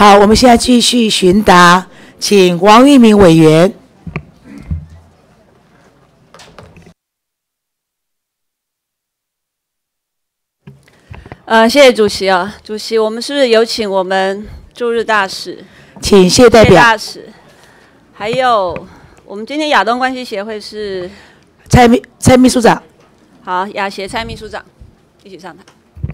好，我们现在继续询答，请王玉明委员。 谢谢主席啊，主席，我们是不是有请我们驻日大使？ 请谢代表。 谢大使，还有我们今天亚东关系协会是蔡秘书长。 好，亚协蔡秘书长一起上台。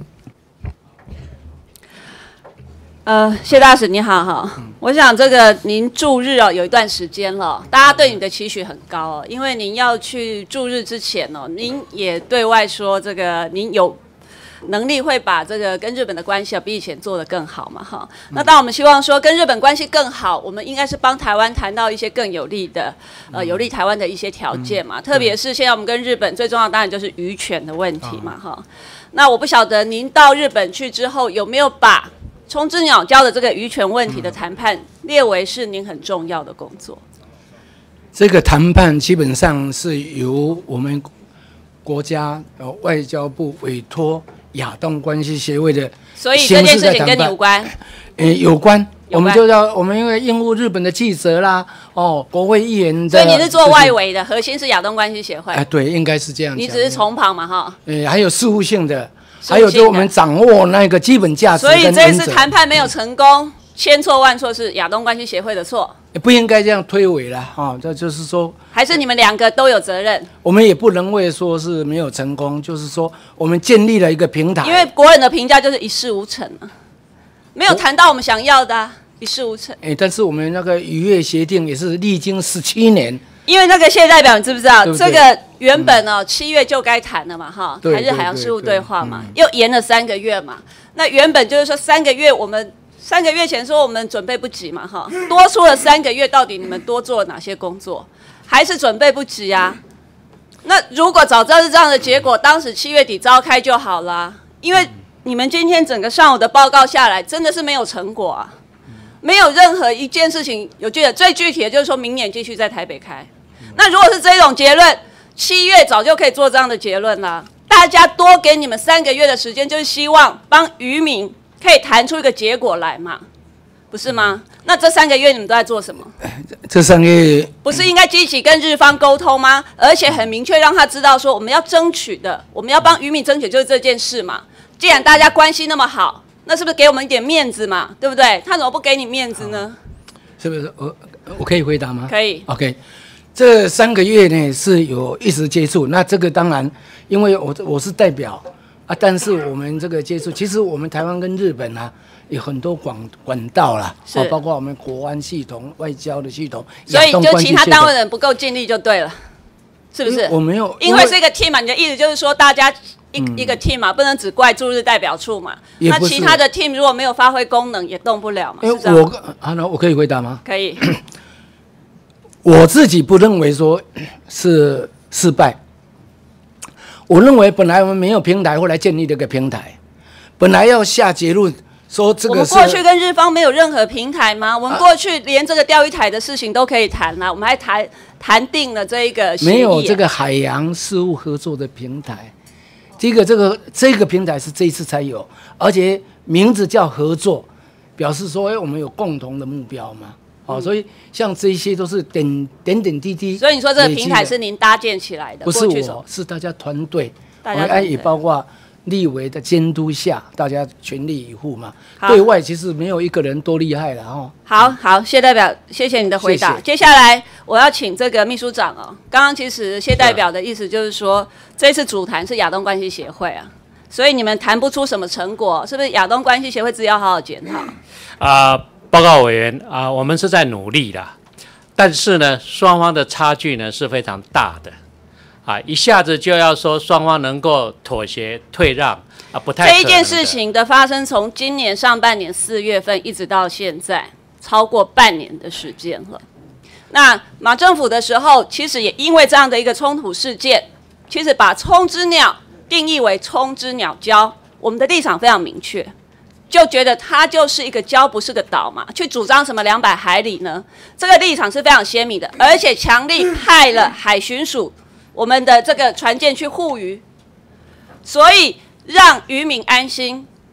谢大使你好哈，我想这个您驻日哦有一段时间了，大家对你的期许很高哦，因为您要去驻日之前哦，您也对外说这个您有能力会把这个跟日本的关系比以前做得更好嘛哈。那当然我们希望说跟日本关系更好，我们应该是帮台湾谈到一些更有利的有利台湾的一些条件嘛，特别是现在我们跟日本最重要的当然就是渔权的问题嘛哈。那我不晓得您到日本去之后有没有把冲之鸟礁的这个渔权问题的谈判列为是您很重要的工作？ 这个谈判基本上是由我们国家外交部委托亚东关系协会的， 所以这件事情跟你无关？ 有关。我们因为应付日本的记者啦，国会议员的， 所以你是做外围的，核心是亚东关系协会。 对，应该是这样讲。 你只是从旁嘛哈？ 还有事务性的。还有，就我们掌握那个基本价值跟原则。 所以这次谈判没有成功，千错万错是亚东关系协会的错， 不应该这样推诿了这就是说， 还是你们两个都有责任。 我们也不能为说是没有成功，就是说我们建立了一个平台。 因为国人的评价就是一事无成啊，没有谈到我们想要的一事无成。 但是我们那个渔业协定也是历经17年。 因为那个谢代表，你知不知道对不对？这个原本7月就该谈了嘛，哈，台日海洋事务对话嘛，又延了3个月嘛。那原本就是说3个月，我们3个月前说我们准备不及嘛，哈，多出了3个月，到底你们多做了哪些工作？还是准备不及啊？那如果早知道是这样的结果，当时7月底召开就好了。因为你们今天整个上午的报告下来，真的是没有成果啊，没有任何一件事情有具体的。最具体的就是说明年继续在台北开。那如果是这种结论，7月早就可以做这样的结论啦。大家多给你们3个月的时间，就是希望帮渔民可以谈出一个结果来嘛，不是吗？那这3个月你们都在做什么？ 这3个月不是应该积极跟日方沟通吗？而且很明确让他知道说，我们要争取的，我们要帮渔民争取就是这件事嘛。既然大家关系那么好，那是不是给我们一点面子嘛？对不对？他怎么不给你面子呢？ 是不是？我可以回答吗？ 可以。 OK。这3个月呢是有一直接触，那这个当然，因为我是代表但是我们这个接触，其实我们台湾跟日本有很多管道啦，包括我们国安系统、外交的系统， 所以就其他单位人不够尽力就对了，是不是？ 我没有， 因为是一个 team 嘛，你的意思就是说大家一个 team 嘛，不能只怪驻日代表处嘛。那其他的 team 如果没有发挥功能，也动不了嘛。是这样。 我可以回答吗？ 可以。 我自己不认为说是失败，我认为本来我们没有平台，后来建立了一个平台，本来要下结论说这个是。 我们过去跟日方没有任何平台吗？我们过去连这个钓鱼台的事情都可以谈了，我们还谈定了这一个协议。 没有这个海洋事务合作的平台，这个平台是这一次才有，而且名字叫合作，表示说我们有共同的目标嘛。所以像这些都是点滴滴。 所以你说这个平台是您搭建起来的？ 不是我，是大家团队，也包括立委的监督下，大家全力以赴嘛。对外其实没有一个人多厉害了好，谢代表，谢谢你的回答。接下来我要请这个秘书长刚刚其实谢代表的意思就是说，这次主谈是亚东关系协会所以你们谈不出什么成果，是不是？亚东关系协会自己要好好检讨。 报告委员我们是在努力的，但是呢，双方的差距呢是非常大的一下子就要说双方能够妥协退让不太可能的。这一件事情的发生，从今年上半年4月份一直到现在，超过半年的时间了。那马政府的时候，其实也因为这样的一个冲突事件，其实把冲之鸟定义为冲之鸟礁，我们的立场非常明确。就觉得它就是一个礁，不是个岛嘛，去主张什么200海里呢？这个立场是非常鲜明的，而且强力派了海巡署我们的这个船舰去护渔，所以让渔民安心，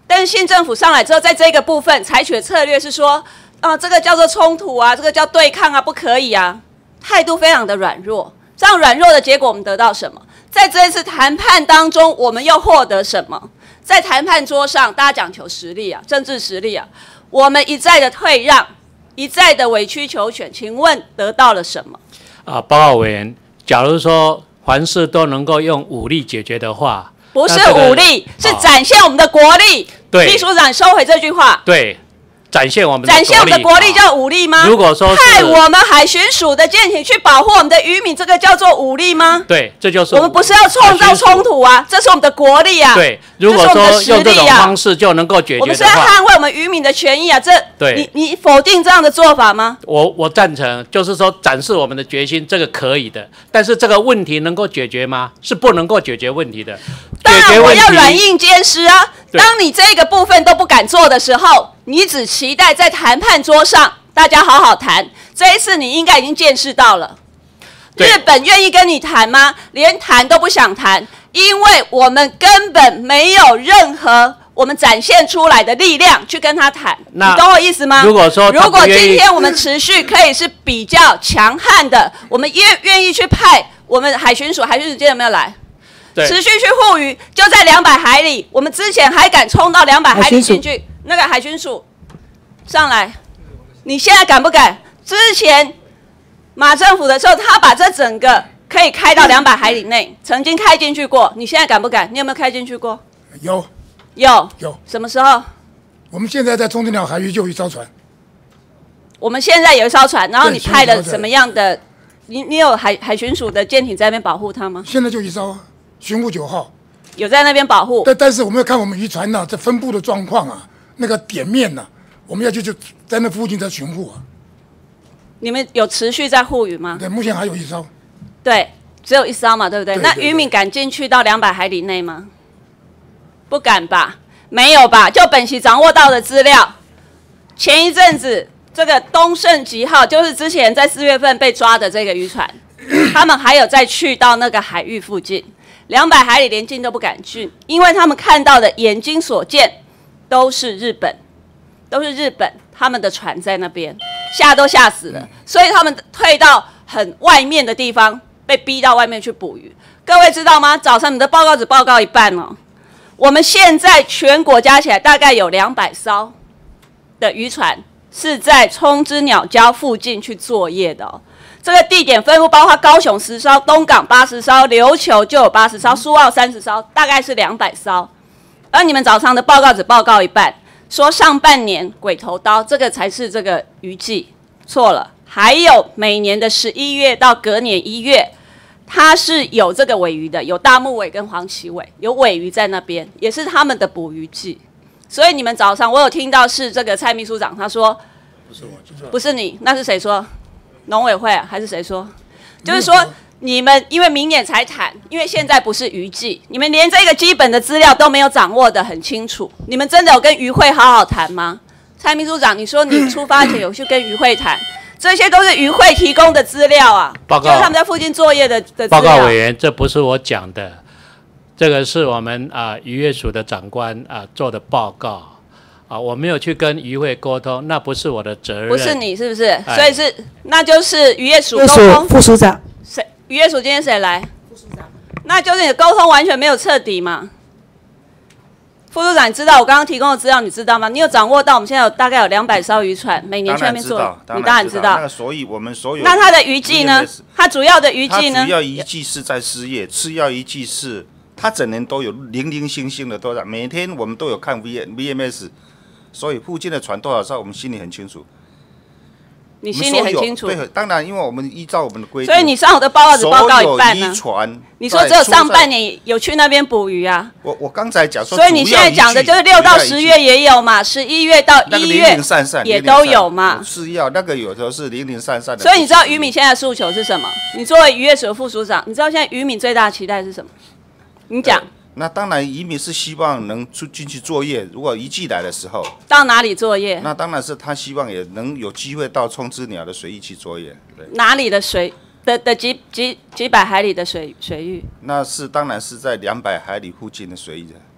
但是新政府上来之后，在这个部分采取的策略是说，这个叫做冲突啊，这个叫对抗啊，不可以啊，态度非常的软弱。这样软弱的结果，我们得到什么？在这一次谈判当中，我们又获得什么？在谈判桌上，大家讲求实力啊，政治实力啊，我们一再的退让，一再的委曲求全，请问得到了什么？ 报告委员，假如说凡事都能够用武力解决的话， 不是武力，是展现我们的国力。 对， 秘书长收回这句话。 对。展现我们的国力叫武力吗？ 如果说派我们海巡署的舰艇去保护我们的渔民，这个叫做武力吗？ 对，这就是我们不是要创造冲突啊，这是我们的国力啊。 对，如果说用这种方式就能够解决的话， 我们是要捍卫我们渔民的权益啊。你否定这样的做法吗？ 我赞成，就是说展示我们的决心，这个可以的。但是这个问题能够解决吗？是不能够解决问题的。 当然我要软硬兼施啊。当你这个部分都不敢做的时候，你只期待在谈判桌上大家好好谈。这一次你应该已经见识到了，日本愿意跟你谈吗？连谈都不想谈，因为我们根本没有任何我们展现出来的力量去跟他谈。你懂我意思吗？ 如果今天我们持续可以是比较强悍的，我们愿意去派我们海巡署今天有没有来？持续去护渔，就在200海里。我们之前还敢冲到200海里进去，那个海巡署上来，你现在敢不敢？之前马政府的时候，他把这整个可以开到200海里内，曾经开进去过。你现在敢不敢？你有没有开进去过？ 有。 什么时候？ 我们现在在冲之鸟海域就有一艘船。 我们现在有一艘船，然后你派了什么样的？你有海巡署的舰艇在那边保护它吗？ 现在就一艘。巡护9号有在那边保护， 但是我们要看我们渔船呢，这分布的状况啊，那个点面呢，我们要就在那附近在巡护啊。 你们有持续在护渔吗？ 对，目前还有一艘。 对，只有一艘嘛，对不对？那渔民敢进去到200海里内吗？不敢吧？没有吧？就本席掌握到的资料，前一阵子这个东胜吉号，就是之前在4月份被抓的这个渔船，他们还有再去到那个海域附近。200海里连进都不敢进，因为他们看到的眼睛所见都是日本，他们的船在那边，吓都吓死了，所以他们退到很外面的地方，被逼到外面去捕鱼。各位知道吗？早上你的报告只报告一半哦。我们现在全国加起来大概有200艘的渔船是在冲之鸟礁附近去作业的哦。这个地点分布包括高雄10艘、东港80艘、琉球就有80艘、苏澳30艘，大概是200艘。而你们早上的报告只报告一半，说上半年鬼头刀，这个才是这个渔季，错了。还有每年的11月到隔年1月，它是有这个尾鱼的，有大目尾跟黄鳍尾，有尾鱼在那边，也是他们的捕鱼季。所以你们早上我有听到是这个蔡秘书长他说，不是你，那是谁说？农委会还是谁说？就是说你们因为明年才谈，因为现在不是渔季，你们连这个基本的资料都没有掌握得很清楚。你们真的有跟渔会好好谈吗？蔡秘书长，你说你出发前有去跟渔会谈，这些都是渔会提供的资料啊，就是他们在附近作业的资料。 报告委员，这不是我讲的，这个是我们渔业署的长官做的报告。我没有去跟渔会沟通，那不是我的责任。 不是你是不是？所以那就是渔业署沟通。 副署长。 渔业署今天谁来？副署长。那就是你的沟通完全没有彻底嘛？副署长，你知道我刚刚提供的资料，你知道吗？你有掌握到我们现在大概有200艘渔船，每年去那边做。你当然知道。 那所以我们所有。 那它的渔季呢？它主要的渔季呢？ 它主要渔季是在4月，次要渔季是它整年都有零零星星的都在，每天我们都有看 VMS。所以附近的船多少艘，我们心里很清楚。 你心里很清楚。 对，当然，因为我们依照我们的规定。 所以你上午的报告只报告一半呢。 船， 你说只有上半年有去那边捕鱼啊？ 我刚才讲说， 所以你现在讲的就是6到10月也有嘛，11月到1月零零散散也都有嘛。 是要那个有的是零零散散的。 所以你知道渔民现在的诉求是什么？你作为渔业署的副署长，你知道现在渔民最大的期待是什么？你讲。 那当然，渔民是希望能进去作业。如果渔季来的时候， 到哪里作业？ 那当然是他希望也能有机会到冲之鸟的水域去作业。对， 哪里的水的几百海里的水域？ 那是当然是在200海里附近的水域的。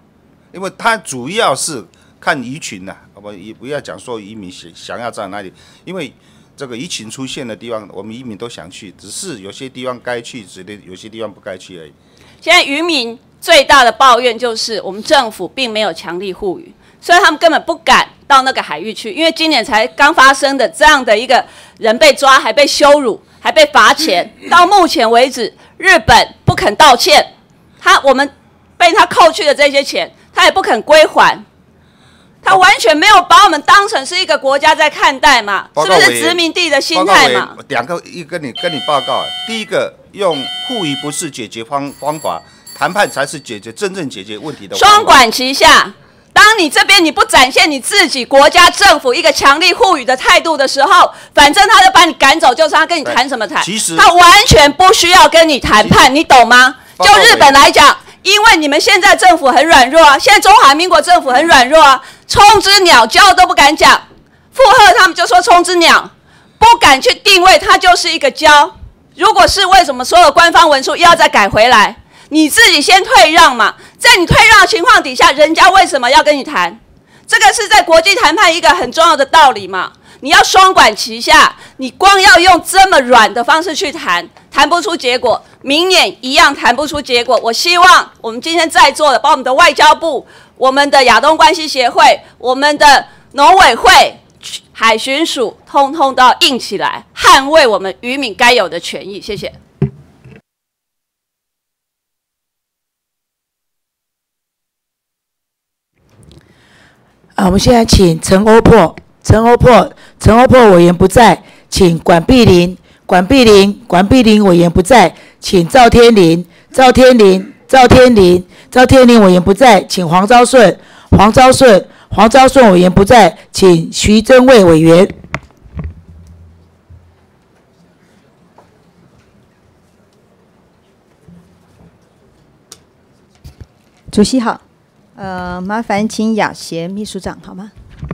因为他主要是看鱼群呐，我也不要讲说渔民想要在哪里，因为这个鱼群出现的地方，我们渔民都想去，只是有些地方该去，有些地方不该去而已。 现在渔民最大的抱怨就是我们政府并没有强力护渔，所以他们根本不敢到那个海域去，因为今年才刚发生的这样的一个人被抓，还被羞辱，还被罚钱，到目前为止，日本不肯道歉，我们被他扣去的这些钱，他也不肯归还。他完全没有把我们当成是一个国家在看待嘛，是不是殖民地的心态嘛？ 两个跟你报告，第一个用护渔不是解决方法，谈判才是真正解决问题的方法。 双管齐下，当你这边你不展现你自己国家政府一个强力护渔的态度的时候，反正他就把你赶走，就是他跟你谈什么谈？ 其实他完全不需要跟你谈判，你懂吗？就日本来讲。因为你们现在政府很软弱啊，现在中华民国政府很软弱啊，冲之鸟礁都不敢讲，附和他们就说冲之鸟，不敢去定位它就是一个礁。如果是为什么所有官方文书又要再改回来？你自己先退让嘛，在你退让的情况底下，人家为什么要跟你谈？这个是在国际谈判一个很重要的道理嘛。你要双管齐下，你光要用这么软的方式去谈不出结果，明年一样谈不出结果。我希望我们今天在座的，包括我们的外交部、我们的亚东关系协会、我们的农委会、海巡署，通通都要硬起来，捍卫我们渔民该有的权益。谢谢。 我们现在请陈欧珀委员不在，请管碧玲委员不在，请赵天麟委员不在，请黄昭顺委员不在，请徐祯卫委员。 主席好，麻烦请雅协秘书长好吗？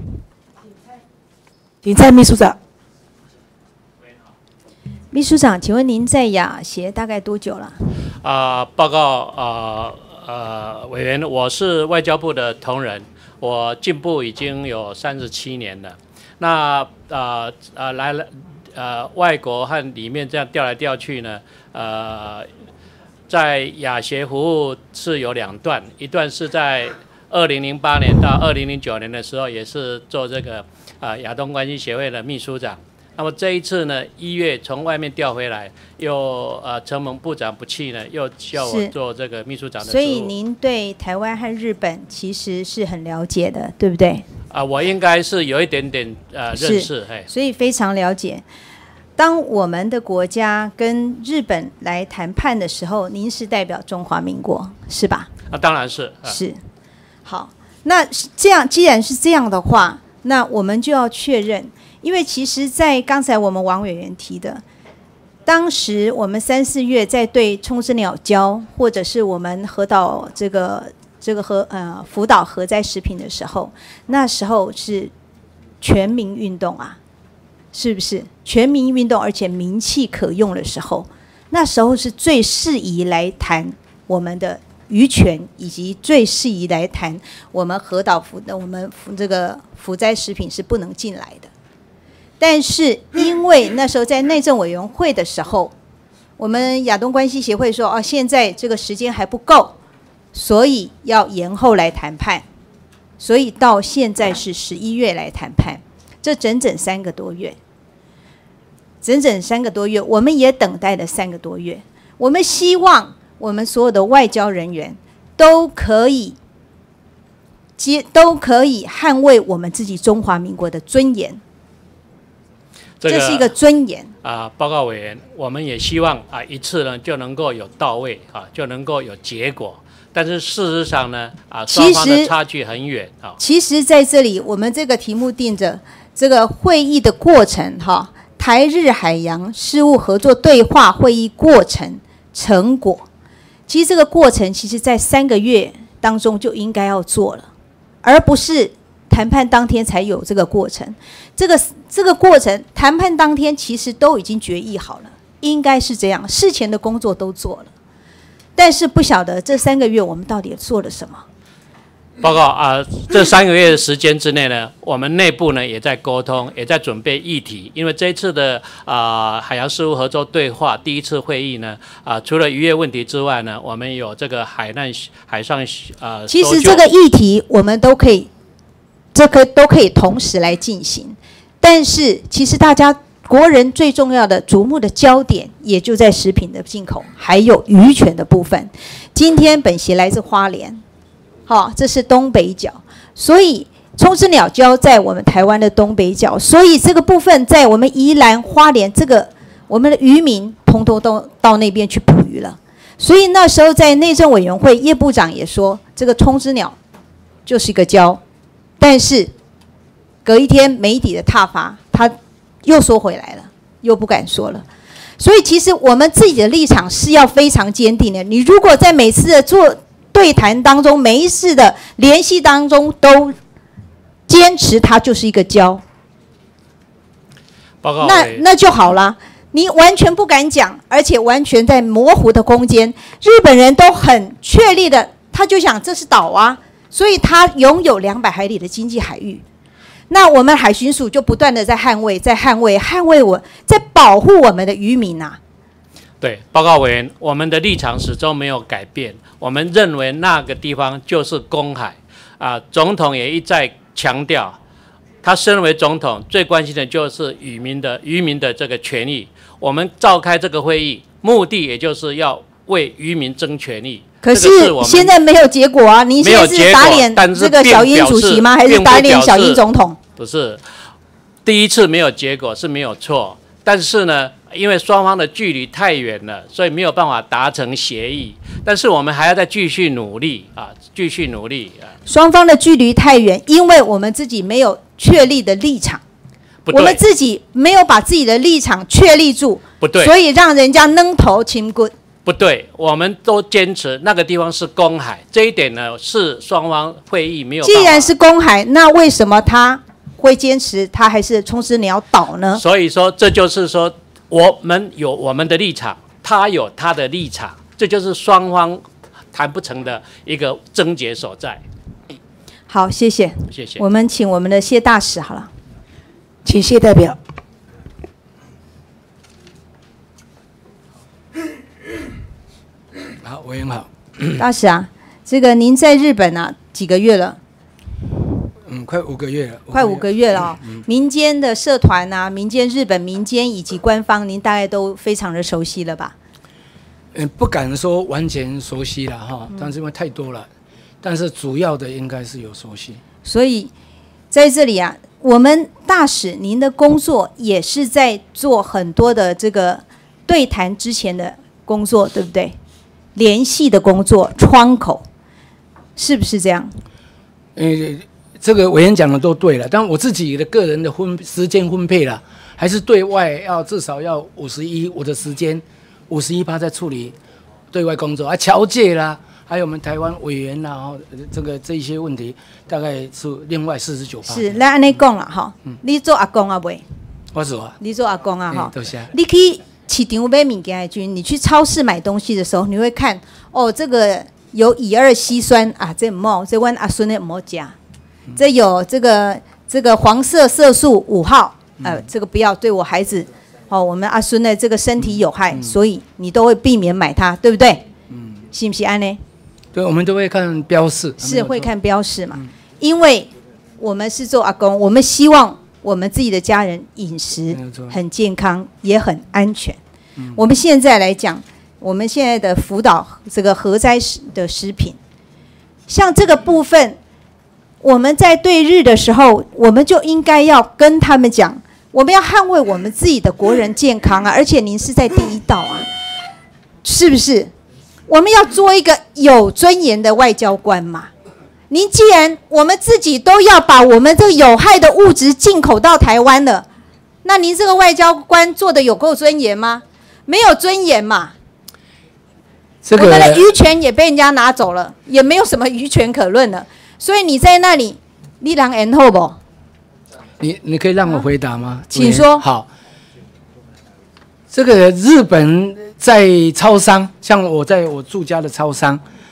请蔡秘书长。 秘书长，请问您在雅协大概多久了？ 报告委员，我是外交部的同仁，我进部已经有37年了。那来了外国和里面这样调来调去呢，在雅协服务是有2段，一段是在2008年到2009年的时候，也是做这个亚东关系协会的秘书长。那么这一次呢，1月从外面调回来，又承蒙部长不弃呢，又叫我做这个秘书长的职务。 所以您对台湾和日本其实是很了解的，对不对？ 我应该是有一点点认识， 所以非常了解。当我们的国家跟日本来谈判的时候，您是代表中华民国，是吧？ 当然是。 是。好，那这样既然是这样的话，那我们就要确认，因为其实在刚才我们王委员提的，当时我们3、4月在对冲之鸟礁或者是我们核岛这个福岛核灾食品的时候，那时候是全民运动啊，是不是？全民运动而且名气可用的时候，那时候是最适宜来谈我们的渔权，以及最适宜来谈我们核岛我们这个福灾食品是不能进来的。但是因为那时候在内政委员会的时候，我们亚东关系协会说现在这个时间还不够，所以要延后来谈判，所以到现在是11月来谈判，这整整3个多月，我们也等待了3个多月。我们希望我们所有的外交人员都可以捍卫我们自己中华民国的尊严。这是一个尊严报告委员，我们也希望一次呢就能够有到位就能够有结果。但是事实上呢双方的差距很远其实在这里，我们这个题目定着这个会议的过程台日海洋事务合作对话会议过程成果。其实这个过程，其实在3个月当中就应该要做了，而不是谈判当天才有这个过程。这个过程，谈判当天其实都已经决议好了，应该是这样，事前的工作都做了。但是不晓得这3个月我们到底做了什么。 报告这3个月的时间之内呢，我们内部呢也在沟通，也在准备议题。因为这一次的海洋事务合作对话第1次会议呢，除了渔业问题之外呢，我们有这个海上其实这个议题我们都可以，都可以同时来进行。但是其实大家国人最重要的瞩目的焦点，也就在食品的进口，还有渔权的部分。今天本席来自花莲。好，这是东北角，所以冲之鸟礁在我们台湾的东北角，所以这个部分在我们宜兰花莲，这个我们的渔民通通都到那边去捕鱼了。所以那时候在内政委员会，叶部长也说，这个冲之鸟就是一个礁，但是隔一天媒体的挞伐，他又说回来了，又不敢说了。所以其实我们自己的立场是要非常坚定的。你如果在每次的做对谈当中，每一次的联系当中都坚持它就是一个礁， 报告那就好了。你完全不敢讲，而且完全在模糊的空间。日本人都很确立的，他就想这是岛啊，所以他拥有200海里的经济海域。那我们海巡署就不断的在捍卫，在保护我们的渔民啊。 对，报告委员，我们的立场始终没有改变。我们认为那个地方就是公海总统也一再强调，他身为总统最关心的就是渔民的这个权益。我们召开这个会议，目的也就是要为渔民争权益。 可是现在没有结果啊！您现在是打脸这个小英主席吗？还是打脸小英总统？ 不是，第1次没有结果是没有错，但是呢，因为双方的距离太远了，所以没有办法达成协议。但是我们还要再继续努力继续努力双方的距离太远，因为我们自己没有确立的立场，我们自己没有把自己的立场确立住， 不对， 所以让人家扔头轻棍。 不对，我们都坚持那个地方是公海，这一点呢是双方会议没有办法。 既然是公海，那为什么他会坚持他还是冲之鸟岛呢？ 所以说，这就是说我们有我们的立场，他有他的立场，这就是双方谈不成的一个症结所在。 好，谢谢， 谢谢。 我们请我们的谢大使好了， 请谢代表。 好，委员好。 大使啊，这个您在日本几个月了？ 快5个月了。 快5个月了民间的社团民间日本民间以及官方，您大概都非常的熟悉了吧？ 不敢说完全熟悉了哈，但是因为太多了，但是主要的应该是有熟悉。 所以在这里我们大使您的工作也是在做很多的这个对谈之前的工作，对不对？联系的工作，窗口，是不是这样？ 这个委员讲的都对了，但我自己的个人的时间分配啦，还是对外至少要51%，我的时间51%在处理对外工作侨界啦，还有我们台湾委员啦，这一些问题，大概是另外49%。 是，咱安尼讲啦哈，你做阿公未？ 我做啊。 你做阿公哈？ 多谢。 你去市场买物件的时候，你去超市买东西的时候，你会看这个有乙二烯酸这唔好，这阮阿孙的唔好食。这有这个黄色色素5号，这个不要对我孩子，我们阿孙的这个身体有害，所以你都会避免买它，对不对？是不是安呢？ 对，我们都会看标示。 是会看标示嘛？因为我们是做阿公，我们希望我们自己的家人饮食很健康，也很安全。我们现在来讲，我们现在的福岛这个核灾的食品，像这个部分，我们在对日的时候，我们就应该要跟他们讲，我们要捍卫我们自己的国人健康而且您是在第一道是不是？我们要做一个有尊严的外交官嘛。您既然我们自己都要把我们这个有害的物质进口到台湾了，那您这个外交官做的有够尊严吗？没有尊严嘛。我们的渔权也被人家拿走了，也没有什么渔权可论了。所以你在那里，你能延后不？ 你可以让我回答吗？ 请说。 好，这个日本在超商，像我在我住家的超商，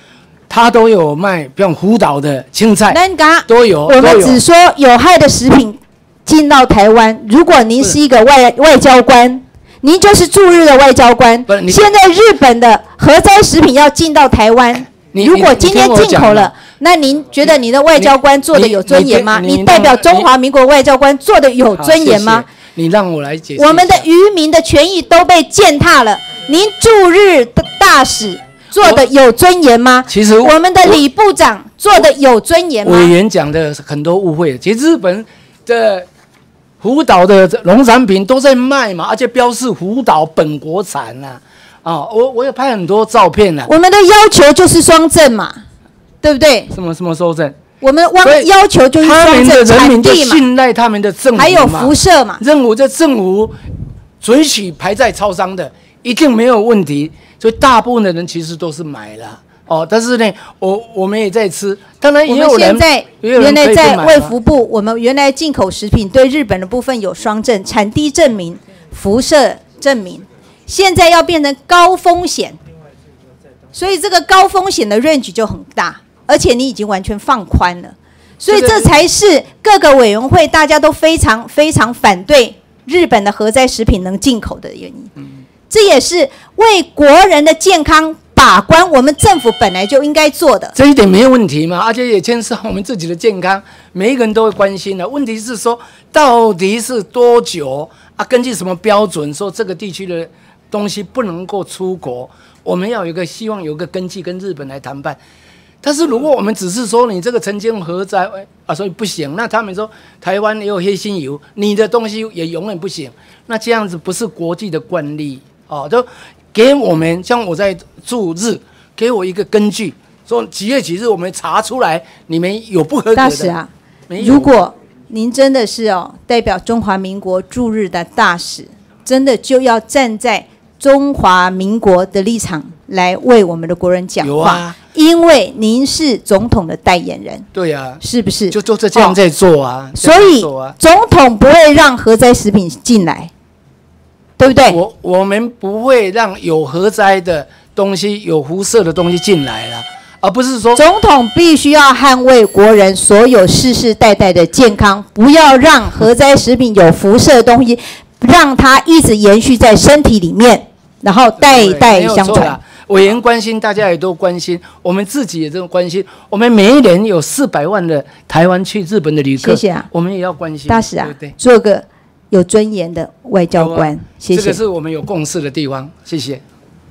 他都有卖，比如福岛的青菜， 那都有。 我们只说有害的食品进到台湾，如果您是一个外交官，您就是驻日的外交官。现在日本的核灾食品要进到台湾，如果今天进口了，那您觉得你的外交官做的有尊严吗？你代表中华民国外交官做的有尊严吗？ 你让我来解释。 我们的渔民的权益都被践踏了，您驻日的大使做的有尊严吗？ 其实我们的李部长做的有尊严吗？ 委员讲的很多误会，其实日本的福岛的农产品都在卖嘛，而且标示福岛本国产啊。我也拍很多照片啊。 我们的要求就是双证嘛，对不对？ 什么双证？ 我们要求就是双证，产地嘛， 信赖他们的政府嘛， 还有辐射嘛。 政府准许排在超商的，一定没有问题。所以大部分的人其实都是买了但是呢，我们也在吃。当然也有人， 我们现在原来在卫福部，我们原来进口食品对日本的部分有双证，产地证明、辐射证明，现在要变成高风险，所以这个高风险的 range 就很大，而且你已经完全放宽了，所以这才是各个委员会大家都非常非常反对日本的核灾食品能进口的原因。这也是为国人的健康把关，我们政府本来就应该做的。 这一点没有问题嘛，而且也牵涉我们自己的健康，每一个人都会关心的。问题是说，到底是多久根据什么标准说这个地区的东西不能够出国？我们要希望有一个根据跟日本来谈判。但是如果我们只是说你这个曾经核灾所以不行，那他们说台湾也有黑心油，你的东西也永远不行，那这样子不是国际的惯例就给我们，像我在驻日，给我一个根据，说几月几日我们查出来你们有不合格的。 大使啊，如果您真的是代表中华民国驻日的大使，真的就要站在中华民国的立场来为我们的国人讲话，因为您是总统的代言人。 对啊， 是不是？ 就这样在做啊。 所以总统不会让核灾食品进来，对不对？ 我们不会让有核灾的东西、有辐射的东西进来了，而不是说总统必须要捍卫国人所有世世代代的健康，不要让核灾食品有辐射的东西，让它一直延续在身体里面，然后代代相传。 委员关心，大家也都关心，我们自己也都关心。我们每一年有400万的台湾去日本的旅客， 谢谢啊， 我们也要关心。 大使啊， 对对， 做个有尊严的外交官，谢谢。 这个是我们有共识的地方，谢谢。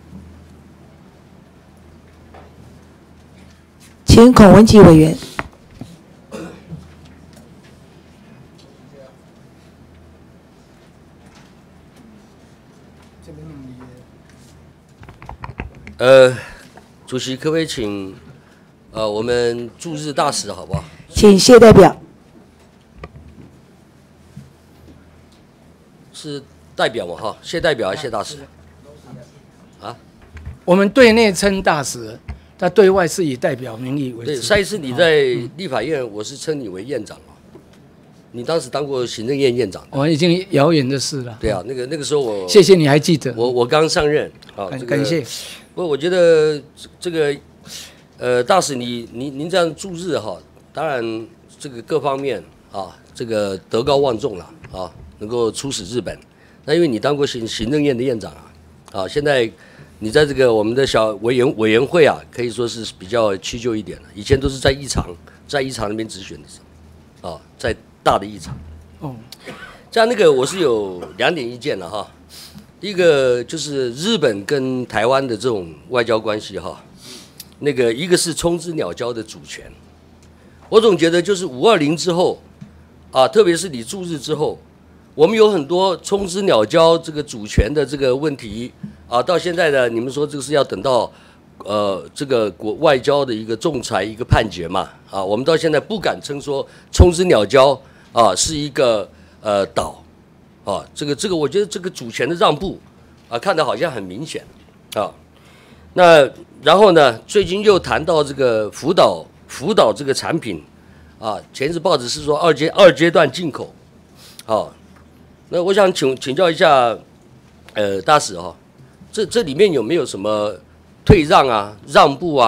请孔文吉委员。 主席可不可以请我们驻日大使好不好？ 请谢代表。 是代表嘛哈？谢代表还是谢大使？啊？ 我们对内称大使，但对外是以代表名义为主。 对，上一次你在立法院，我是称你为院长你当时当过行政院院长， 我已经遥远的事了。 对啊，那个时候我谢谢你还记得我刚上任感谢。 不过我觉得这个大使您这样驻日当然这个各方面这个德高望重了能够出使日本。那因为你当过行政院的院长现在你在这个我们的小委员会可以说是比较屈就一点了。以前都是在议场那边质询的时候在大的议场。这样我是有2点意见了第一个就是日本跟台湾的这种外交关系一个是冲之鸟礁的主权，我总觉得就是520之后特别是你驻日之后，我们有很多冲之鸟礁这个主权的这个问题到现在呢，你们说这个是要等到这个国外交的一个仲裁一个判决嘛我们到现在不敢称说冲之鸟礁是一个岛这个我觉得这个主权的让步看得好像很明显那然后呢，最近又谈到这个福岛这个产品前一次报纸是说二阶段进口那我想请教一下大使这里面有没有什么退让让步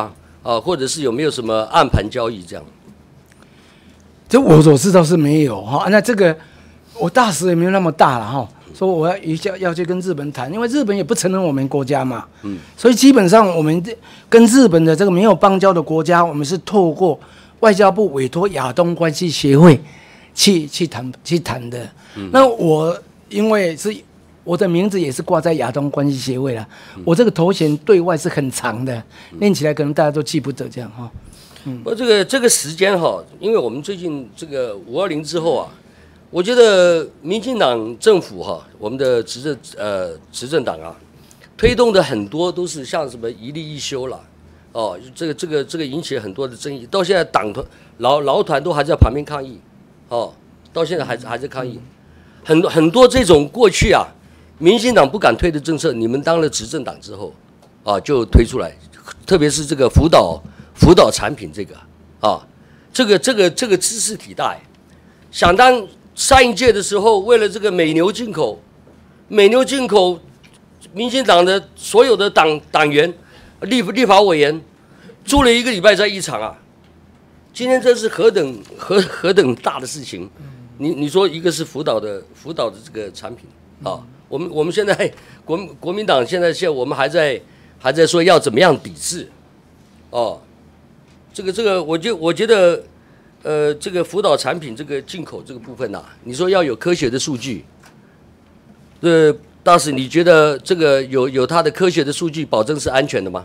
啊，或者是有没有什么暗盘交易这样？ 这我所知道是没有哈。那这个我大使也没有那么大了哈。说我要去跟日本谈，因为日本也不承认我们国家嘛。所以基本上我们跟日本的这个没有邦交的国家，我们是透过外交部委托亚东关系协会去谈的。那我因为是我的名字也是挂在亚东关系协会啦，我这个头衔对外是很长的，念起来可能大家都记不得这样哈。 这个时间哈，因为我们最近这个520之后啊，我觉得民进党政府哈，我们的执政党啊，推动的很多都是像什么一例一休啦，哦，这个引起了很多的争议，到现在党团劳团都还在旁边抗议，哦，到现在还在抗议，很多这种过去啊，民进党不敢推的政策，你们当了执政党之后啊，就推出来，特别是这个辅导产品这个啊，这个知识体大，想当上一届的时候，为了这个美牛进口，民进党的所有的党员、立法委员住了1个礼拜在议场啊。今天这是何等大的事情？你说一个是辅导的这个产品啊，我们现在国民党现在我们还在说要怎么样抵制哦，这个我觉得。这个辅导产品这个进口这个部分呐，你说要有科学的数据，大使你觉得这个有它的科学的数据保证是安全的吗？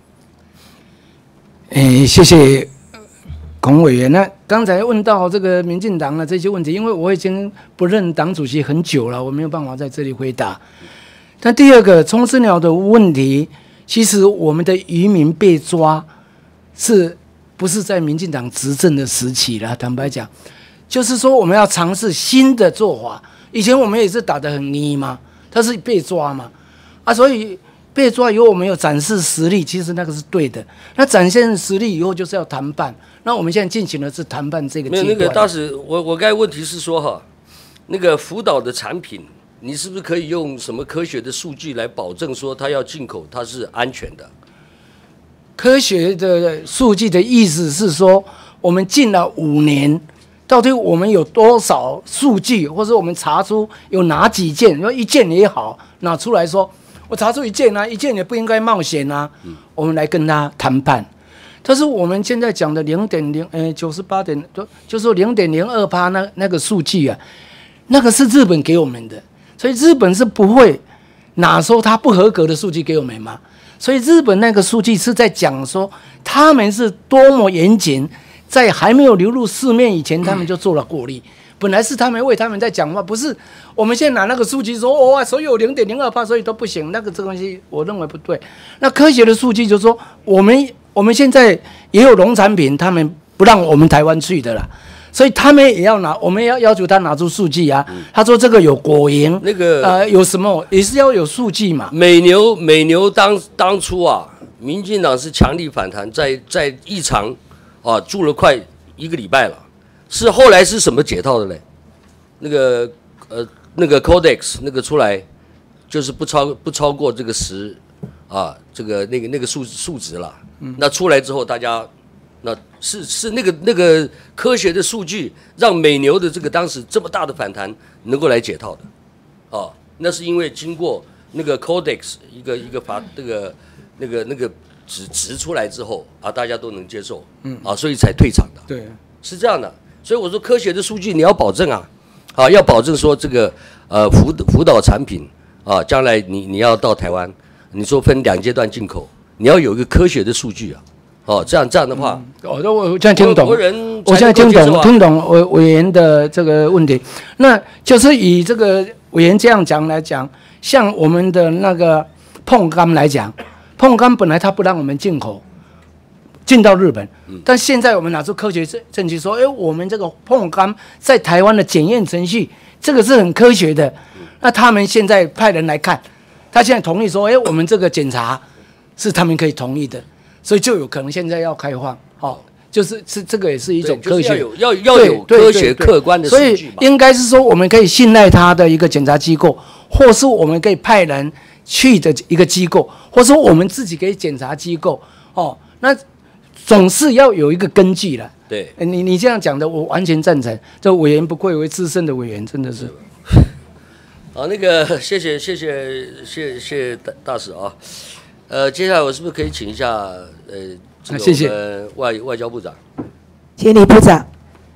谢谢孔委员。那刚才问到这个民进党的这些问题，因为我已经不任党主席很久了，我没有办法在这里回答。但第二个冲丝鸟的问题，其实我们的渔民被抓是。不是在民进党执政的时期啦，坦白讲，就是说我们要尝试新的做法。以前我们也是打得很泥嘛，他是被抓嘛，所以被抓以后我们有展示实力，其实那个是对的。那展现实力以后就是要谈判。那我们现在进行的是谈判这个阶段。 没有那个大使，我刚才问题是说哈，那个辅导的产品，你是不是可以用什么科学的数据来保证说它要进口它是安全的？ 科学的数据的意思是说，我们进了5年，到底我们有多少数据，或者我们查出有哪几件，说1件也好，拿出来说，我查出1件啊，1件也不应该冒险啊，我们来跟他谈判。但是我们现在讲的98点，就是说0.02%那个数据啊，那个是日本给我们的，所以日本是不会拿说他不合格的数据给我们嘛。所以日本那个数据是在讲说，他们是多么严谨，在还没有流入市面以前，他们就做了过滤。本来是他们为他们在讲话，不是我们现在拿那个数据说，所有0.02%，所以都不行。这个东西我认为不对。那科学的数据就是说，我们现在也有农产品，他们不让我们台湾去的啦。所以他们也要拿，我们也要求他拿出数据啊。他说这个有果蝇， 那个有什么也是要有数据嘛。 美牛当初啊，民进党是强力反弹，在议场啊住了快1个礼拜了。是后来是什么解套的嘞？那个 Codex 那个出来，就是不超过这个10啊，这个那个数值了。那出来之后，大家。那是那个科学的数据，让美牛的这个当时这么大的反弹能够来解套的，啊，那是因为经过那个 Codex 一个法那个值出来之后啊，大家都能接受，所以才退场的， 对， 是这样的。所以我说科学的数据你要保证啊，要保证说这个辅导产品啊，将来你要到台湾，你说分2阶段进口，你要有一个科学的数据啊。这样的话， 我现在听懂，我现在听懂委员的这个问题。那就是以这个委员这样讲来讲，像我们的那个椪柑来讲，椪柑本来它不让我们进口，进到日本，但现在我们拿出科学证据说，我们这个椪柑在台湾的检验程序，这个是很科学的。那他们现在派人来看，他现在同意说，我们这个检查是他们可以同意的。所以就有可能现在要开放，就是这个也是一种科学， 就是要有科学客观的数据嘛。 所以应该是说，我们可以信赖他的一个检查机构，或是我们可以派人去的一个机构，或是我们自己可以检查机构。那总是要有一个根据的。 对， 你这样讲的，我完全赞成。这委员不愧为资深的委员，真的是。 好，那个谢谢大使啊。接下来我是不是可以请一下这个我们外交部长？ 请李部长。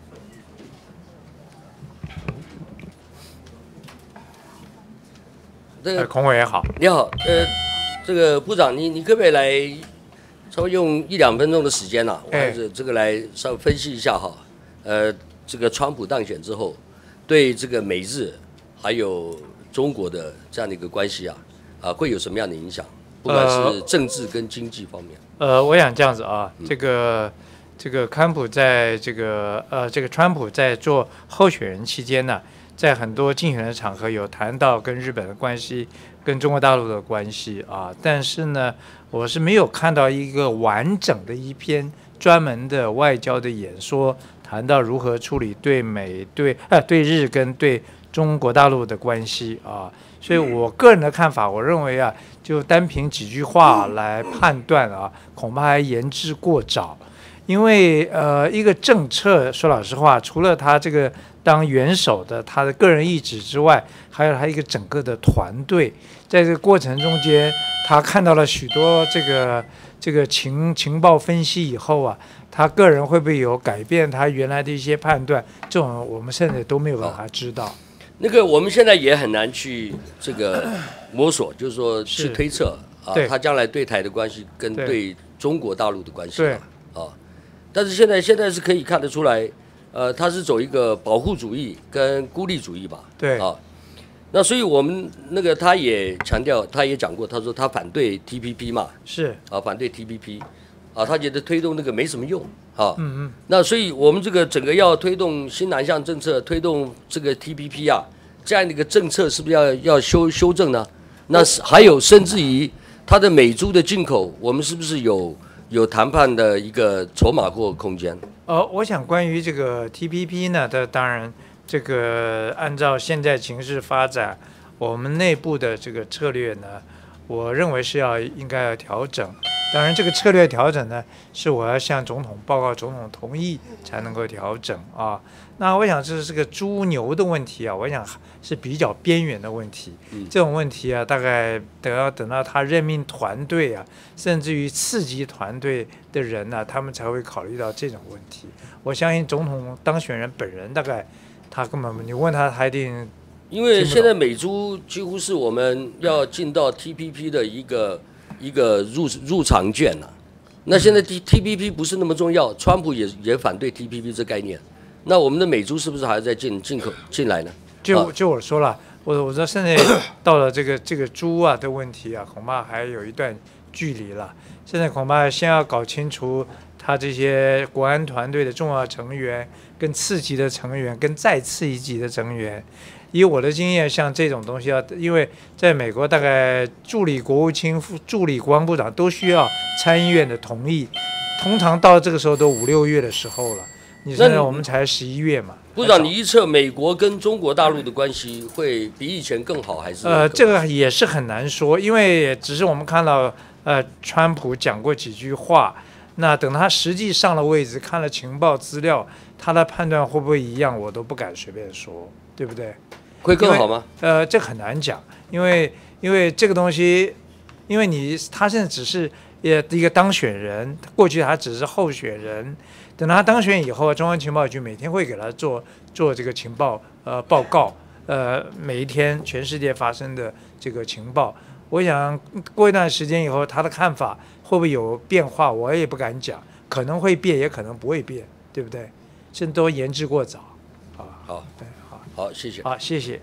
孔委员好， 你好，这个部长，你可不可以来稍微用1-2分钟的时间我还是这个来稍微分析一下哈，这个川普当选之后，对这个美日还有中国的这样的一个关系会有什么样的影响？不管是政治跟经济方面。 我想这样子这个川普在川普在做候选人期间呢，在很多竞选的场合有谈到跟日本的关系、跟中国大陆的关系但是呢，我是没有看到一个完整的一篇专门的外交的演说，谈到如何处理对日跟对中国大陆的关系所以我个人的看法，我认为就单凭几句话来判断恐怕还言之过早。因为一个政策说老实话，除了他这个当元首的他的个人意志之外，还有他一个整个的团队，在这个过程中间，他看到了许多这个情报分析以后他个人会不会有改变他原来的一些判断，这种我们现在都没有办法知道。 那个我们现在也很难去这个摸索，就是说去推测他将来对台的关系跟对中国大陆的关系但是现在是可以看得出来，他是走一个保护主义跟孤立主义吧？ 对那所以我们那个他也强调，他也讲过，他说他反对 TPP 嘛， 是反对 TPP 他觉得推动那个没什么用那所以我们这个整个要推动新南向政策，推动这个 TPP 这样的一个政策，是不是要修正呢？那还有甚至于它的美猪的进口，我们是不是有谈判的一个筹码或空间？ 我想关于这个 TPP 呢，当然这个按照现在情势发展，我们内部的这个策略呢，我认为是应该要调整。当然，这个策略调整呢，是我要向总统报告，总统同意才能够调整那我想这是个猪牛的问题我想是比较边缘的问题。这种问题大概等到他任命团队甚至于次级团队的人他们才会考虑到这种问题。我相信总统当选人本人大概他根本你问他一定。 因为现在美猪几乎是我们要进到 TPP 的一个入场券那现在 TPP 不是那么重要，川普也反对 TPP 这概念。那我们的美猪是不是还要再进口进来呢？ 就我说了，我说现在到了这个猪的问题恐怕还有一段距离了。现在恐怕先要搞清楚他这些国安团队的重要成员、跟次级的成员、跟再次一级的成员。以我的经验，像这种东西因为在美国大概助理国务卿、助理国防部长都需要参议院的同意，通常到这个时候都5、6月的时候了。你现在我们才11月嘛。 部长，你预测美国跟中国大陆的关系会比以前更好还是？ 这个也是很难说，因为只是我们看到川普讲过几句话，那等他实际上了位置，看了情报资料，他的判断会不会一样，我都不敢随便说，对不对？ 会更好吗？ 这很难讲，因为这个东西，因为他现在只是一个当选人，过去他只是候选人，等他当选以后，中央情报局每天会给他做这个情报报告，每一天全世界发生的这个情报。我想过一段时间以后，他的看法会不会有变化，我也不敢讲，可能会变，也可能不会变，对不对？这都言之过早好， 对。 好，谢谢。 好，谢谢。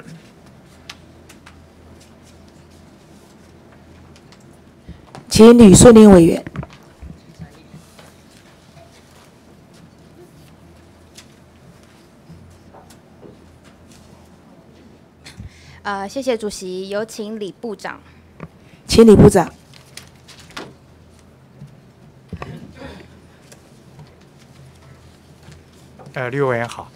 请吕树林委员。 谢谢主席，有请李部长。 请李部长。 吕委员好。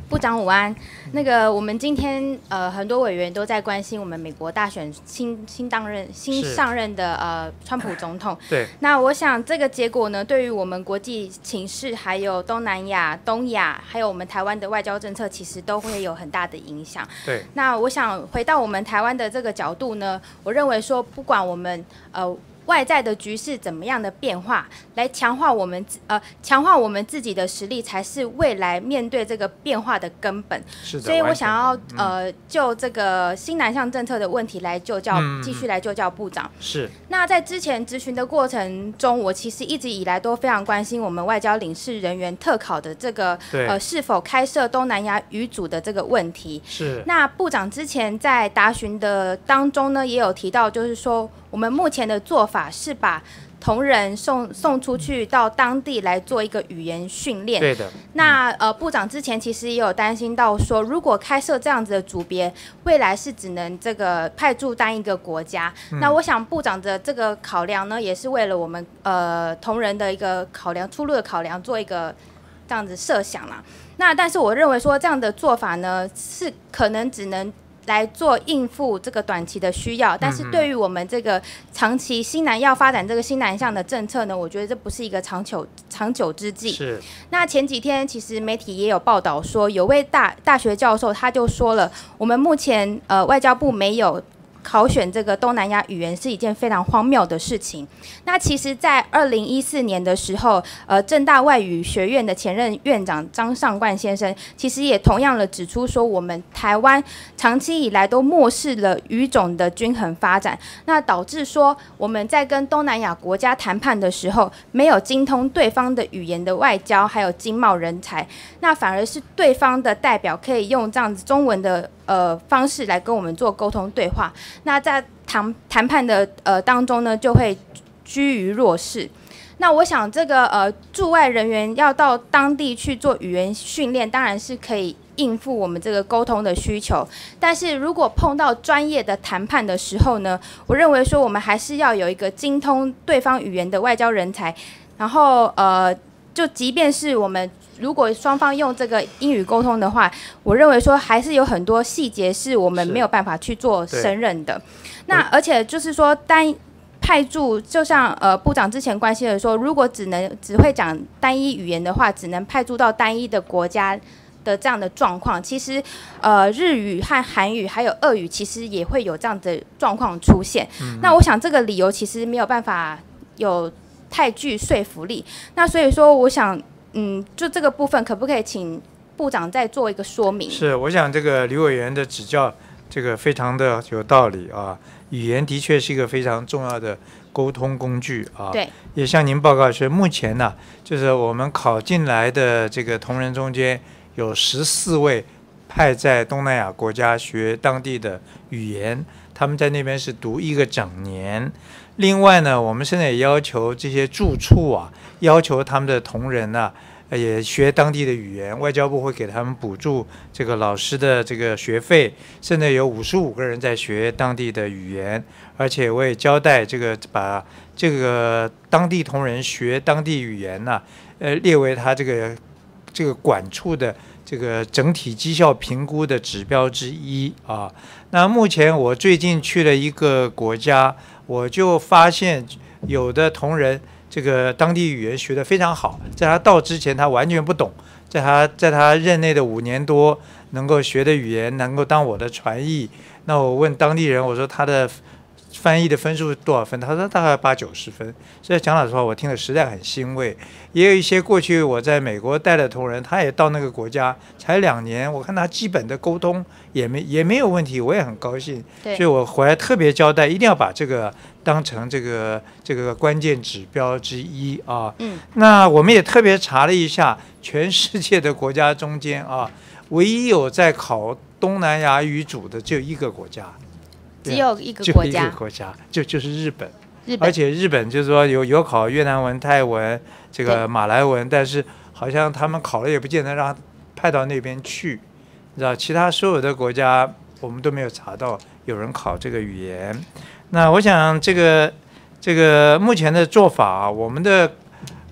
部长午安。我们今天很多委员都在关心我们美国大选新上任的川普总统。 对。 那我想这个结果呢，对于我们国际情势，还有东南亚、东亚，还有我们台湾的外交政策，其实都会有很大的影响。 对。 那我想回到我们台湾的这个角度呢，我认为说，不管我们外在的局势怎么样的变化，来强化我们自己的实力，才是未来面对这个变化的根本。 是的。 所以我想要就这个新南向政策的问题来继续来就教部长。 是。 那在之前质询的过程中，我其实一直以来都非常关心我们外交领事人员特考的这个是否开设东南亚语组的这个问题。 是。 那部长之前在答询的当中呢，也有提到，就是说我们目前的做法是把同仁送出去到当地来做一个语言训练。 对的。 那部长之前其实也有担心到说，如果开设这样子的组别，未来是只能这个派驻单一个国家。那我想部长的这个考量呢，也是为了我们同仁的一个考量、出路的考量，做一个这样子设想啦。那但是我认为说这样的做法呢，是可能只能来做应付这个短期的需要，但是对于我们这个长期新南要发展这个新南向的政策呢，我觉得这不是一个长久之计。 是。 那前几天其实媒体也有报道说，有位大学教授他就说了，我们目前外交部没有考选这个东南亚语言是一件非常荒谬的事情。那其实在2014年的时候，政大外语学院的前任院长张上冠先生其实也同样的指出说，我们台湾长期以来都漠视了语种的均衡发展，那导致说我们在跟东南亚国家谈判的时候，没有精通对方的语言的外交还有经贸人才，那反而是对方的代表可以用这样子中文的方式来跟我们做沟通对话，那在谈判的当中呢，就会居于弱势。那我想这个驻外人员要到当地去做语言训练，当然是可以应付我们这个沟通的需求，但是如果碰到专业的谈判的时候呢，我认为说我们还是要有一个精通对方语言的外交人才，然后就即便是我们如果双方用这个英语沟通的话，我认为说还是有很多细节是我们没有办法去做胜任的。那而且就是说派驻，就像部长之前关心的说，如果只会讲单一语言的话，只能派驻到单一的国家的这样的状况，其实日语和韩语还有俄语其实也会有这样的状况出现。那我想这个理由其实没有办法有太具说服力。那所以说我想就这个部分可不可以请部长再做一个说明？ 是，我想这个吕委员的指教这个非常的有道理啊。语言的确是一个非常重要的沟通工具啊。 对。 也向您报告是，目前呢，就是我们考进来的这个同仁中间有14位派在东南亚国家学当地的语言，他们在那边是读1个整年。另外呢，我们现在也要求这些住处啊，要求他们的同仁呢，也学当地的语言，外交部会给他们补助这个老师的这个学费，现在有55个人在学当地的语言，而且我也交代这个把这个当地同仁学当地语言呢，列为他这个管处的这个整体绩效评估的指标之一啊。那目前我最近去了一个国家，我就发现有的同仁这个当地语言学得非常好，在他到之前他完全不懂，在他任内的5年多能够学的语言能够当我的传译。那我问当地人，我说他的翻译的分数多少分？他说大概80-90分。所以讲老实话，我听了实在很欣慰。也有一些过去我在美国带的同仁，他也到那个国家才2年，我看他基本的沟通也没有问题，我也很高兴。所以我回来特别交代，一定要把这个当成这个关键指标之一啊。那我们也特别查了一下，全世界的国家中间啊，唯一有在考东南亚语组的只有1个国家。 只有一个国家， 就一个国家，就是日本。而且日本就是说有考越南文、泰文、这个马来文，但是好像他们考了也不见得让他派到那边去，你知道？其他所有的国家我们都没有查到有人考这个语言。那我想这个目前的做法啊，我们的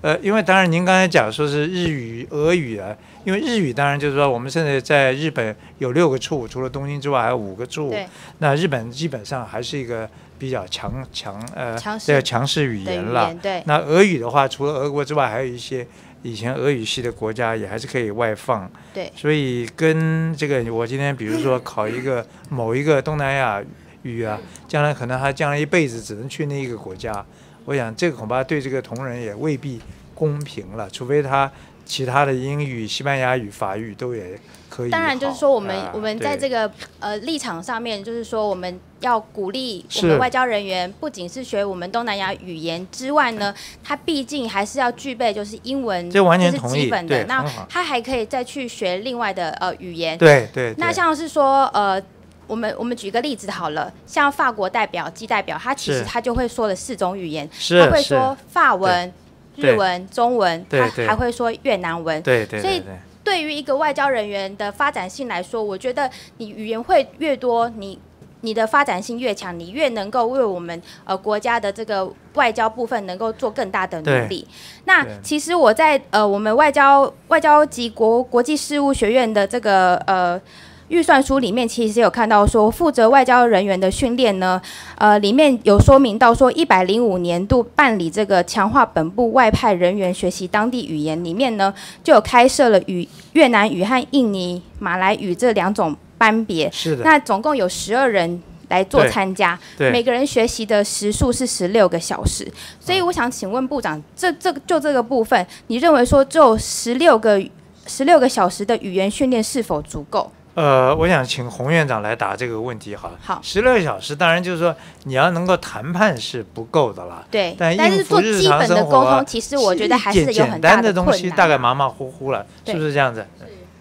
因为当然您刚才讲说是日语、俄语啊，因为日语当然就是说我们现在在日本有6个处，除了东京之外还有5个处。那日本基本上还是一个比较强势语言了。 对。 那俄语的话，除了俄国之外，还有一些以前俄语系的国家也还是可以外放。 对。 所以跟这个我今天比如说考某一个东南亚语啊，将来可能他将来一辈子只能去那一个国家。我想这个恐怕对这个同仁也未必公平了，除非他其他的英语、西班牙语、法语都也可以。 当然就是说我们在这个立场上面，就是说我们要鼓励我们外交人员不仅是学我们东南亚语言之外呢，他毕竟还是要具备就是英文， 这完全同意， 这是基本的。那他还可以再去学另外的语言。 对。 那像是说我们举个例子好了，像法国季代表，他其实他就会说了4种语言，他会说法文、日文、中文，他还会说越南文。 对。 所以对于一个外交人员的发展性来说，我觉得你语言会越多，你的发展性越强，你越能够为我们国家的这个外交部分能够做更大的努力。那其实我在我们外交及国际事务学院的这个预算书里面其实有看到说，负责外交人员的训练呢，里面有说明到说，105年度办理这个强化本部外派人员学习当地语言里面呢，就有开设了越南语和印尼马来语这2种班别。 是的。 那总共有12人来做参加，每个人学习的时数是16个小时。所以我想请问部长，就这个部分，你认为说只有16个小时的语言训练是否足够？ 我想请洪院长来答这个问题好了。 好 ，16个小时当然就是说你要能够谈判是不够的啦。 对， 但是做基本的沟通，其实我觉得还是有很大的困难。简单的东西大概马马虎虎了，是不是这样子？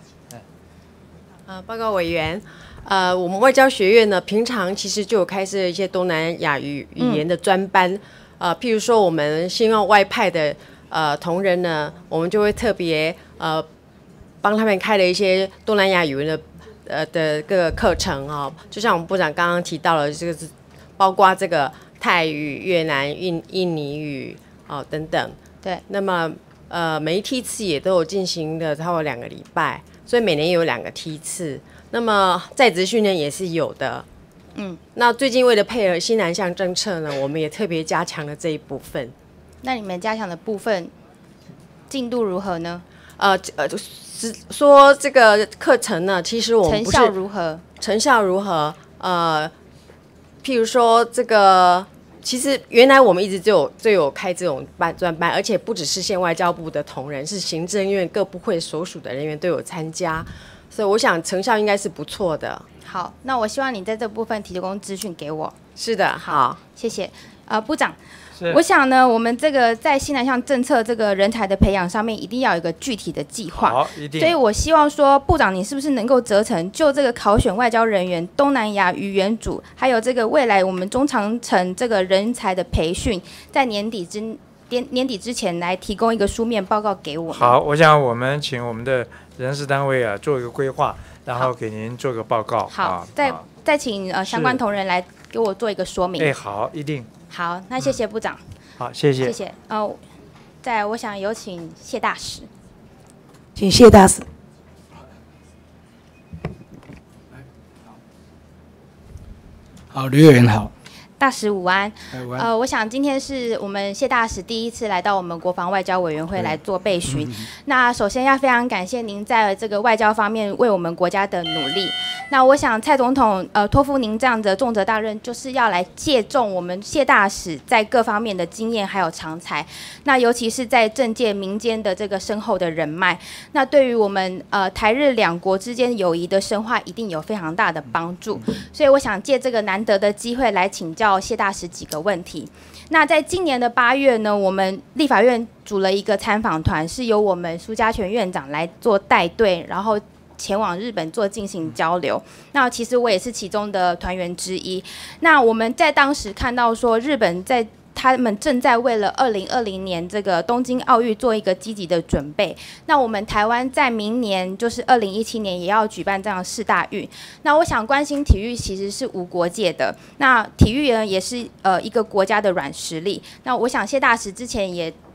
报告委员，我们外交学院呢，平常其实就有开设一些东南亚语言的专班。譬如说我们希望外派的同仁呢，我们就会特别帮他们开了一些东南亚语言的各个课程哦，就像我们部长刚刚提到了，这个是包括这个泰语、越南、印尼语等等。 对。 那么每一梯次也都有进行的超过2个礼拜，所以每年有2个梯次。那么在职训练也是有的。那最近为了配合新南向政策呢，我们也特别加强了这一部分。 那你们加强的部分进度如何呢？ 说这个课程呢，其实我们不是成效如何？ 成效如何？譬如说这个，其实原来我们一直就有开这种专班，而且不只是县外交部的同仁，是行政院各部会所属的人员都有参加，所以我想成效应该是不错的。 好，那我希望你在这部分提供资讯给我。 是的，好， 谢谢。部长。我想呢，我们这个在新南向政策这个人才的培养上面，一定要有一个具体的计划。 好，一定。 所以我希望说，部长你是不是能够责成就这个考选外交人员、东南亚语言组，还有这个未来我们中长程这个人才的培训，在年底之前来提供一个书面报告给我们。 好，我想我们请我们的人事单位做一个规划，然后给您做个报告。 好，再请相关同仁来给我做一个说明。 好，一定。 好，那谢谢部长。 好，谢谢。 谢谢。再来，我想有请谢大使。 请谢大使。 好，吕委员好。 大使午安。我想今天是我们谢大使第一次来到我们国防外交委员会来做备询。那首先要非常感谢您在这个外交方面为我们国家的努力。那我想蔡总统托付您这样的重责大任，就是要来借重我们谢大使在各方面的经验还有长才。那尤其是在政界民间的这个深厚的人脉，那对于我们台日两国之间友谊的深化，一定有非常大的帮助。所以我想借这个难得的机会来请教谢大使几个问题。那在今年的8月呢，我们立法院组了一个参访团，是由我们苏家全院长来做带队，然后前往日本做进行交流。那其实我也是其中的团员之一。那我们在当时看到说，日本他们正在为了2020年这个东京奥运做一个积极的准备。那我们台湾在明年就是2017年也要举办这样4大运。那我想关心体育其实是无国界的。那体育呢也是一个国家的软实力。那我想谢大使之前也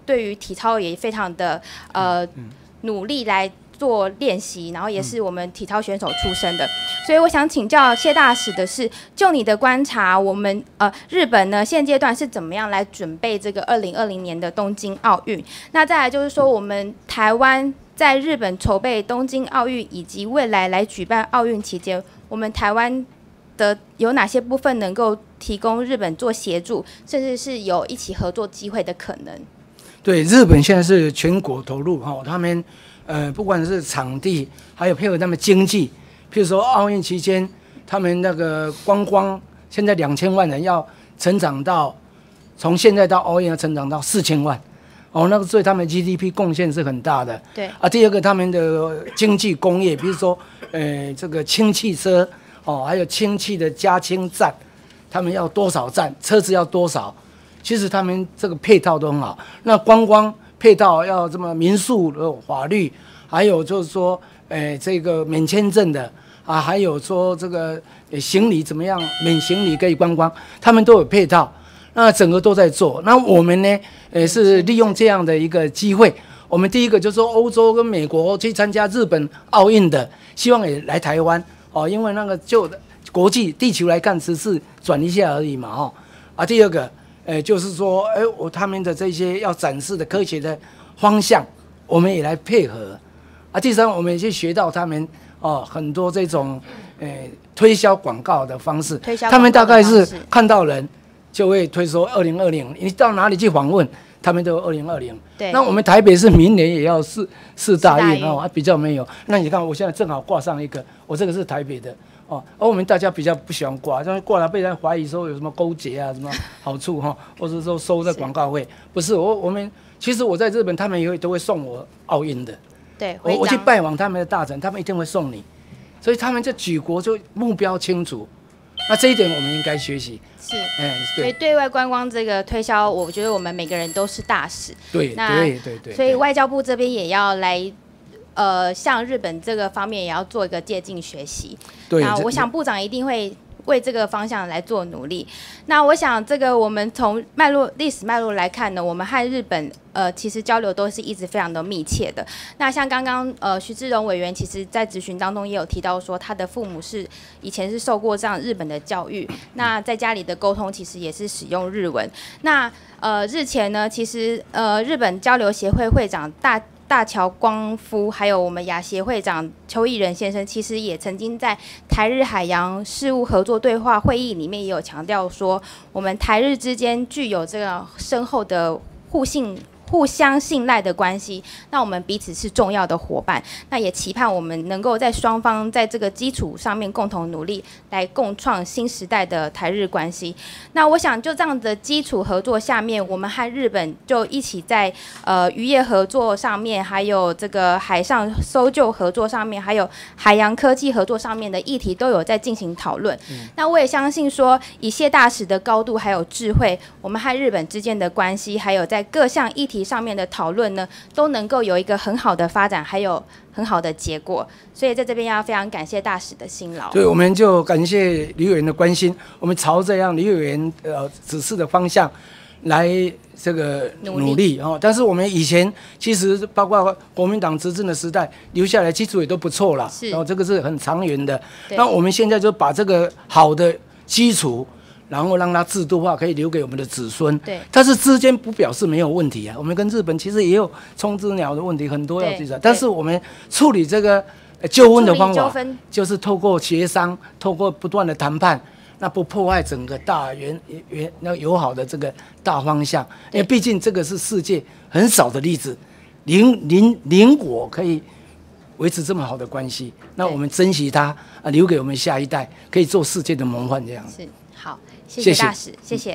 对于体操也非常的努力来做练习，然后也是我们体操选手出身的，所以我想请教谢大使的是，就你的观察，我们日本呢现阶段是怎么样来准备这个2020年的东京奥运？那再来就是说，我们台湾在日本筹备东京奥运以及未来来举办奥运期间，我们台湾的有哪些部分能够提供日本做协助，甚至是有一起合作机会的可能？ 对，日本现在是全国投入他们不管是场地，还有配合他们经济，譬如说奥运期间，他们那个观光现在2000万人要成长到，从现在到奥运要成长到4000万，那个对他们 GDP 贡献是很大的。 对第二个他们的经济工业，比如说这个氢汽车还有氢气的加氢站，他们要多少站，车子要多少，其实他们这个配套都很好。那观光配套要这么民宿的法律，还有就是说，这个免签证的还有说这个行李怎么样，免行李可以观光，他们都有配套，那整个都在做。那我们呢，是利用这样的一个机会，我们第一个就是说欧洲跟美国去参加日本奥运的，希望也来台湾因为那个就国际地球来看只是转一下而已嘛第二个。就是说，他们的这些要展示的科学的方向，我们也来配合。第三，我们也去学到他们很多这种推销广告的方式。他们大概是看到人就会推说2020，你到哪里去访问，他们都有2020。 对。 那我们台北市明年也要四大运比较没有。那你看，我现在正好挂上一个，我这个是台北的。而我们大家比较不喜欢挂，因为挂了被人怀疑说有什么勾结什么好处或者说收这广告费。不是我们其实我在日本，他们也都会送我奥运的。 对， 我去拜访他们的大臣，他们一定会送你，所以他们这举国就目标清楚。那这一点我们应该学习。 是，所以对外观光这个推销，我觉得我们每个人都是大使。 对。 所以外交部这边也要来。像日本这个方面也要做一个借鉴学习。那我想部长一定会为这个方向来做努力。那我想这个我们从历史脉络来看呢，我们和日本其实交流都是一直非常的密切的。那像刚刚徐志荣委员其实在质询当中也有提到说，他的父母以前是受过这样日本的教育，那在家里的沟通其实也是使用日文。那日前呢，其实日本交流协会会长大桥光夫，还有我们亚协会长邱义仁先生，其实也曾经在台日海洋事务合作对话会议里面也有强调说，我们台日之间具有这个深厚的互相信赖的关系，那我们彼此是重要的伙伴，那也期盼我们能够在双方在这个基础上面共同努力，来共创新时代的台日关系。那我想就这样的基础合作下面，我们和日本就一起在渔业合作上面，还有这个海上搜救合作上面，还有海洋科技合作上面的议题都有在进行讨论。那我也相信说，以谢大使的高度还有智慧，我们和日本之间的关系，还有在各项议题上面的讨论呢，都能够有一个很好的发展，还有很好的结果。所以在这边要非常感谢大使的辛劳。 对，我们就感谢李委员的关心，我们朝这样李委员指示的方向来这个努力但是我们以前其实包括国民党执政的时代留下来基础也都不错啦，然后这个是很长远的。那我们现在就把这个好的基础，然后让它制度化，可以留给我们的子孙。 对， 但是之间不表示没有问题啊。我们跟日本其实也有冲之鸟的问题，很多要记住。但是我们处理这个纠纷的方法，就是透过协商，透过不断的谈判，那不破坏整个大那友好的这个大方向。因为毕竟这个是世界很少的例子，邻国可以维持这么好的关系，那我们珍惜它留给我们下一代，可以做世界的模范这样。 是。好，谢谢大使，谢谢。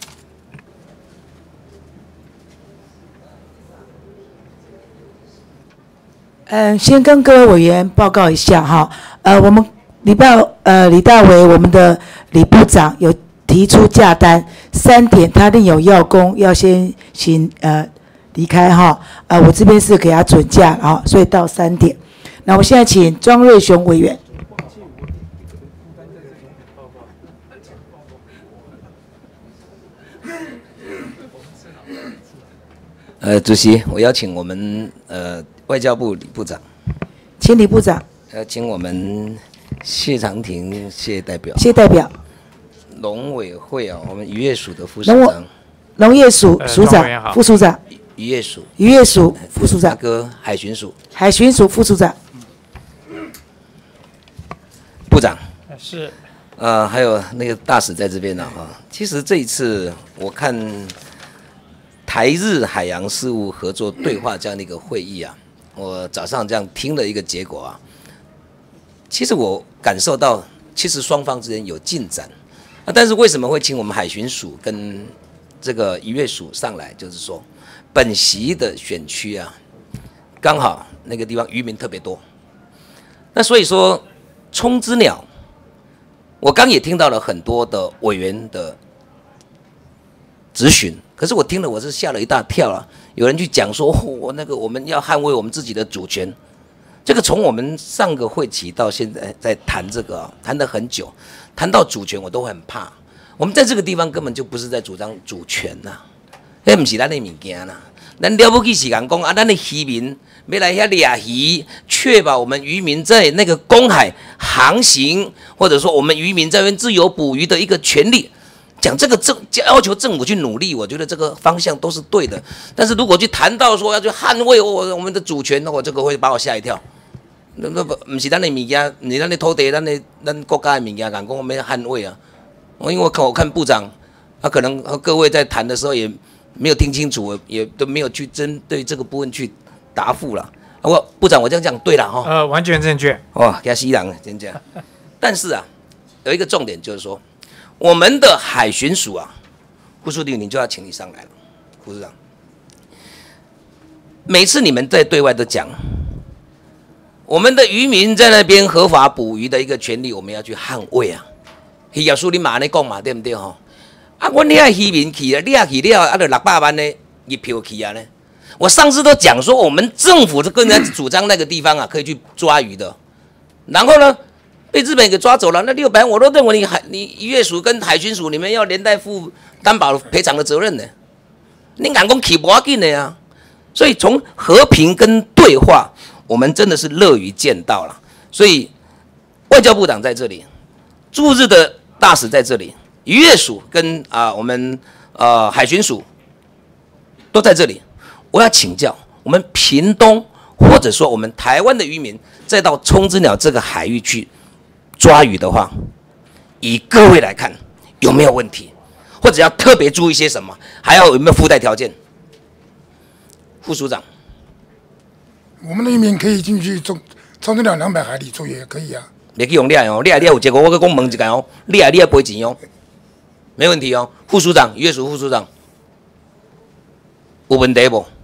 先跟各位委员报告一下哈，我们李大为我们的李部长有提出假单3点，他另有要工，要先行离开哈，我这边是给他准假啊，所以到3点。那我现在请庄瑞雄委员。 主席，我邀请我们外交部李部长， 请李部长。 请我们谢长廷谢代表。 谢代表。 农委会啊，我们渔业署的副署长。 农业署署长、副署长。 渔业署。 渔业署副署长。 大哥，海巡署。 海巡署副署长。 部长。 是。 还有那个大使在这边呢哈。其实这一次我看台日海洋事务合作对话这样的一个会议啊，我早上这样听了一个结果啊，其实我感受到，其实双方之间有进展啊，但是为什么会请我们海巡署跟这个渔业署上来？就是说，本席的选区啊，刚好那个地方渔民特别多，那所以说冲之鸟。我刚也听到了很多的委员的质询，可是我听了我是吓了一大跳啊！有人去讲说，我们要捍卫我们自己的主权，这个从我们上个会期到现在在谈这个，谈得很久，谈到主权我都很怕。我们在这个地方根本就不是在主张主权呐，那不是咱的物件啦。咱了不起是讲啊，咱的渔民要来遐掠鱼，确保我们渔民在那个公海航行，或者说我们渔民在那边自由捕鱼的一个权利。讲这个要求政府去努力，我觉得这个方向都是对的。但是如果去谈到说要去捍卫我们的主权，那我这个会把我吓一跳。那不是咱的物件，不是咱的土地，咱国家的物件，讲我们要捍卫啊。因为我看部长，他可能和各位在谈的时候也没有听清楚，也都没有去针对这个部分去答复了。部长，我这样讲对了哈？ 完全正确。 给西人真这样。但是啊，有一个重点就是说，我们的海巡署啊，副署长，你就要请你上来了，副署长。每次你们在对外都讲，我们的渔民在那边合法捕鱼的一个权利，我们要去捍卫啊。渔业署你嘛安尼讲嘛，对不对吼？啊，阮遐渔民去啊，掠去了，啊，就600万的一票去啊呢。我上次都讲说，我们政府跟人家主张那个地方啊，可以去抓鱼的，然后呢，被日本给抓走了。那600万我都认为你渔业署跟海巡署你们要连带负担保赔偿的责任呢。你敢讲起不要紧的呀？所以从和平跟对话，我们真的是乐于见到了。所以外交部长在这里，驻日的大使在这里。渔业署跟我们海巡署都在这里，我要请教我们屏东或者说我们台湾的渔民，再到冲之鸟这个海域去抓鱼的话，以各位来看有没有问题，或者要特别注意些什么，还要有没有附带条件？副署长， 我们的渔民可以进去冲之鸟200海里作业，可以啊。 别去用掠哦，掠有结果，我去讲问一下哦，掠赔钱哦。没问题哦，副署长，渔业署副署长，有问题不？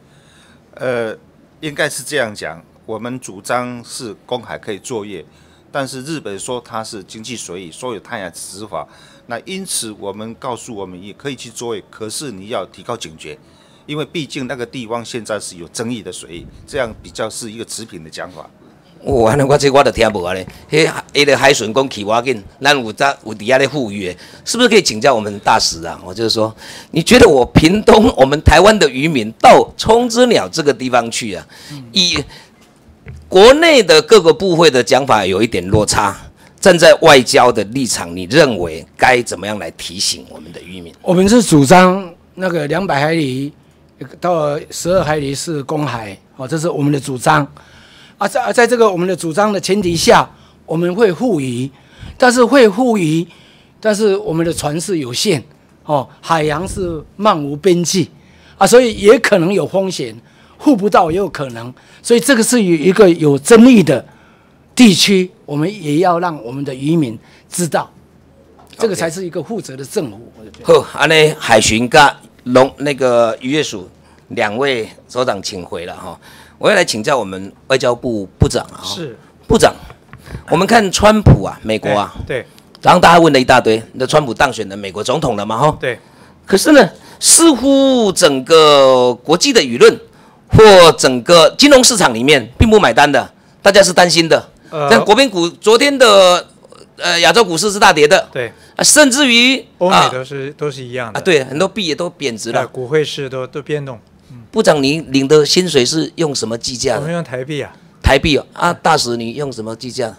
应该是这样讲，我们主张是公海可以作业，但是日本说它是经济水域，所以它也执法。那因此我们告诉我们也可以去作业，可是你要提高警觉，因为毕竟那个地方现在是有争议的水域，这样比较是一个持平的讲法。 安尼我都听无啊咧，迄个海巡讲去我紧，咱有底下咧富裕的，是不是可以请教我们大使啊？我就是说，你觉得我屏东我们台湾的渔民到冲之鸟这个地方去啊，以国内的各个部会的讲法有一点落差，站在外交的立场，你认为该怎么样来提醒我们的渔民？ 我们是主张那个200海里到12海里是公海，这是我们的主张。在这个我们的主张的前提下，我们会护渔，但是我们的船是有限，海洋是漫无边际，所以也可能有风险，护不到也有可能，所以这个是一个有争议的地区，我们也要让我们的渔民知道，这个才是一个负责的政府。 好，安尼海巡跟那个渔业署2位首长请回了哈。我要来请教我们外交部部长啊， 是部长，我们看川普啊，美国啊， 对， 然后大家问了一大堆，那川普当选了美国总统了嘛，哈， 对， 可是呢，似乎整个国际的舆论或整个金融市场里面并不买单的，大家是担心的。但国宾股昨天的亚洲股市是大跌的， 对， 甚至于欧美都是一样的对，很多币也都贬值了， 股汇市都变动。 部长，你领的薪水是用什么计价的？ 我们用台币啊。 台币哦，啊，大使你用什么计价？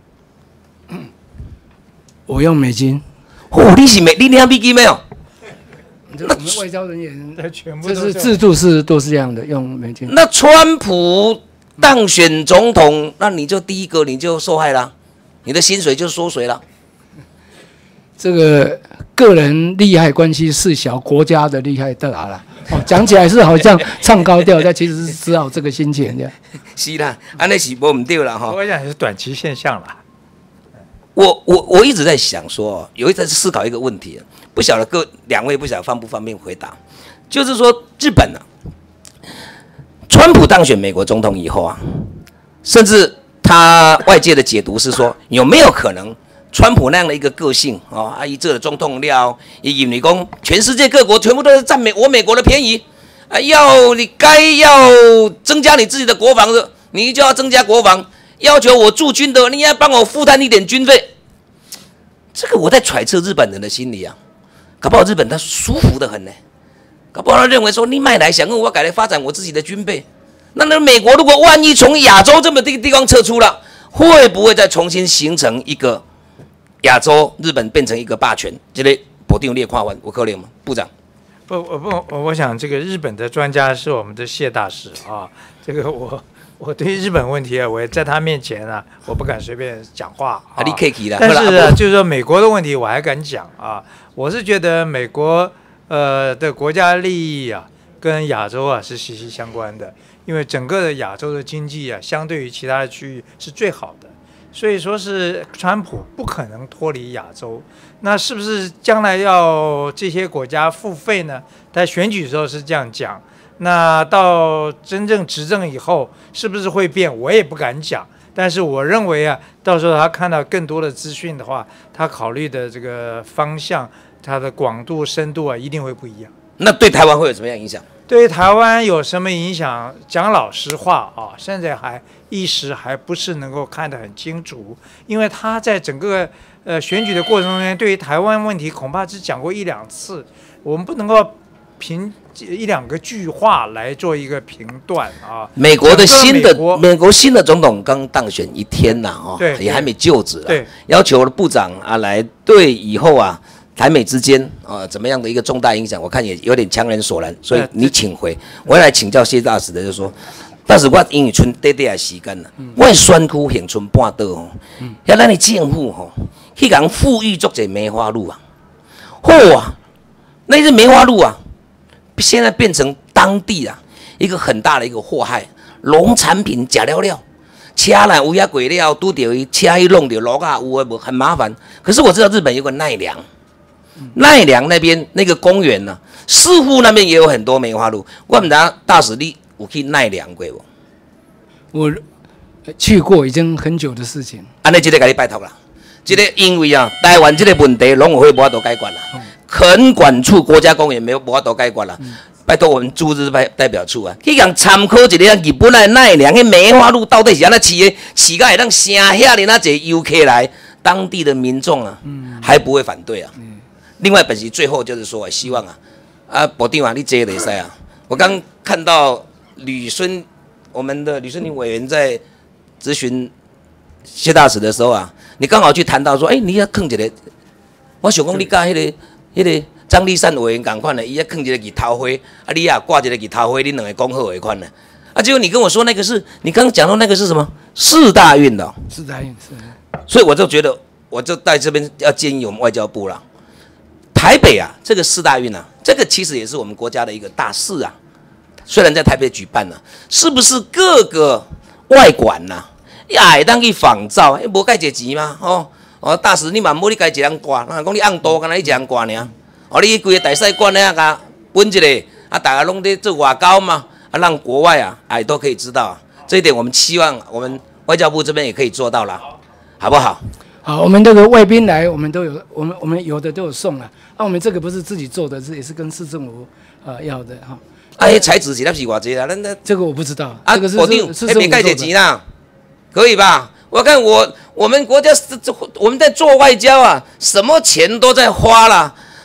我用美金。 哦，你领美金没有？ 我们外交人员全部这是制度都是这样的，用美金。 那川普当选总统，那你就第一个你就受害了，你的薪水就缩水了。 这个个人利害关系事小，国家的利害大了。哦，讲起来是好像唱高调，但其实是只好这个心情这样。 是啦，安尼是无唔对啦哈。 我讲也是短期现象啦。 我一直在想说，有一直在思考一个问题，不晓得两位不晓得方不方便回答，就是说日本啊，川普当选美国总统以后啊，甚至他外界的解读是说，有没有可能？川普那样的一个个性哦，伊做了总统了，伊认为讲全世界各国全部都是占美国的便宜啊，你该要增加你自己的国防的，你就要增加国防，要求我驻军的，你要帮我负担一点军费。这个我在揣测日本人的心理啊，搞不好日本他舒服得很呢，搞不好他认为说你买来想跟我改来发展我自己的军备，那美国如果万一从亚洲这么地方撤出了，会不会再重新形成一个？亚洲日本变成一个霸权，这类部长你也看完，有可能吗？部长？ 我想这个日本的专家是我们的谢大使啊，这个我对日本问题啊，我也在他面前啊，我不敢随便讲话啊。 你客气了。 但是呢，就是说美国的问题我还敢讲啊，我是觉得美国的国家利益啊，跟亚洲啊是息息相关的，因为整个的亚洲的经济啊，相对于其他的区域是最好的。所以说是川普不可能脱离亚洲，那是不是将来要这些国家付费呢？在选举的时候是这样讲，那到真正执政以后是不是会变？我也不敢讲。但是我认为啊，到时候他看到更多的资讯的话，他考虑的这个方向、它的广度、深度啊，一定会不一样。 那对台湾会有什么样影响？ 对台湾有什么影响？讲老实话啊，现在一时还不是能够看得很清楚，因为他在整个选举的过程中间，对于台湾问题恐怕只讲过1、2次，我们不能够凭1、2个句话来做一个评断啊。 美国新的总统刚当选1天呐，也还没就职了，要求部长啊来对以后啊。台美之间怎么样的一个重大影响？我看也有点强人所难，所以你请回。我要来请教谢大使的，就是说，大使我因为剩短的时间啦，我的选区现剩半岛哦，遐咱的政府吼，去讲富裕做者梅花鹿啊，啊，那些梅花鹿啊，现在变成当地啊一个很大的一个祸害，农产品假了，车来有遐过了，拄到伊车一弄到路啊，有诶无很麻烦。可是我知道日本有个奈良。奈良那边那个公园呢、似乎那边也有很多梅花鹿。我们大使你有去奈良过不？ 我去过，已经很久的事情。 安尼，这个给你拜托啦。这个因为啊，台湾这个问题农委会无法度解决啦，垦管处国家公园没有无法度解决啦。拜托我们驻日代表处啊，去讲参考一下日本的奈良的梅花鹿到底是安怎饲的，饲到会当省遐尼那侪游客来，当地的民众啊，还不会反对啊。另外，本席最后就是说，希望部长啊，你这个会使啊。我刚看到我们的吕孙林委员在咨询谢大使的时候啊，你刚好去谈到说，你要放一个，我想讲你甲迄个张立善委员同款的，伊要放一个日头花，你也挂一个日头花，你两个讲好的款的。结果你跟我说那个是，你刚刚讲到那个是什么4大运的、 4大运是。 所以我就觉得，我就在这边要建议我们外交部啦。台北啊，这个4大运啊，这个其实也是我们国家的一个大事啊。虽然在台北举办了、是不是各个外馆呐、也会当去仿照？无介济钱吗？大使你嘛无你家一人挂，那讲你按多，干那一人挂尔。你规个大使馆咧甲分一个，大家拢在做外交嘛，让国外都可以知道这一点，我们期望我们外交部这边也可以做到了，好不好？ 好，我们这个外宾来，我们都有，我们有的都有送了。我们这个不是自己做的，也是跟市政府要的哈。 材质是那是偌济啦？ 这个我不知道。这个是没介济钱啦，可以吧？我看我们国家我们在做外交啊，什么钱都在花啦。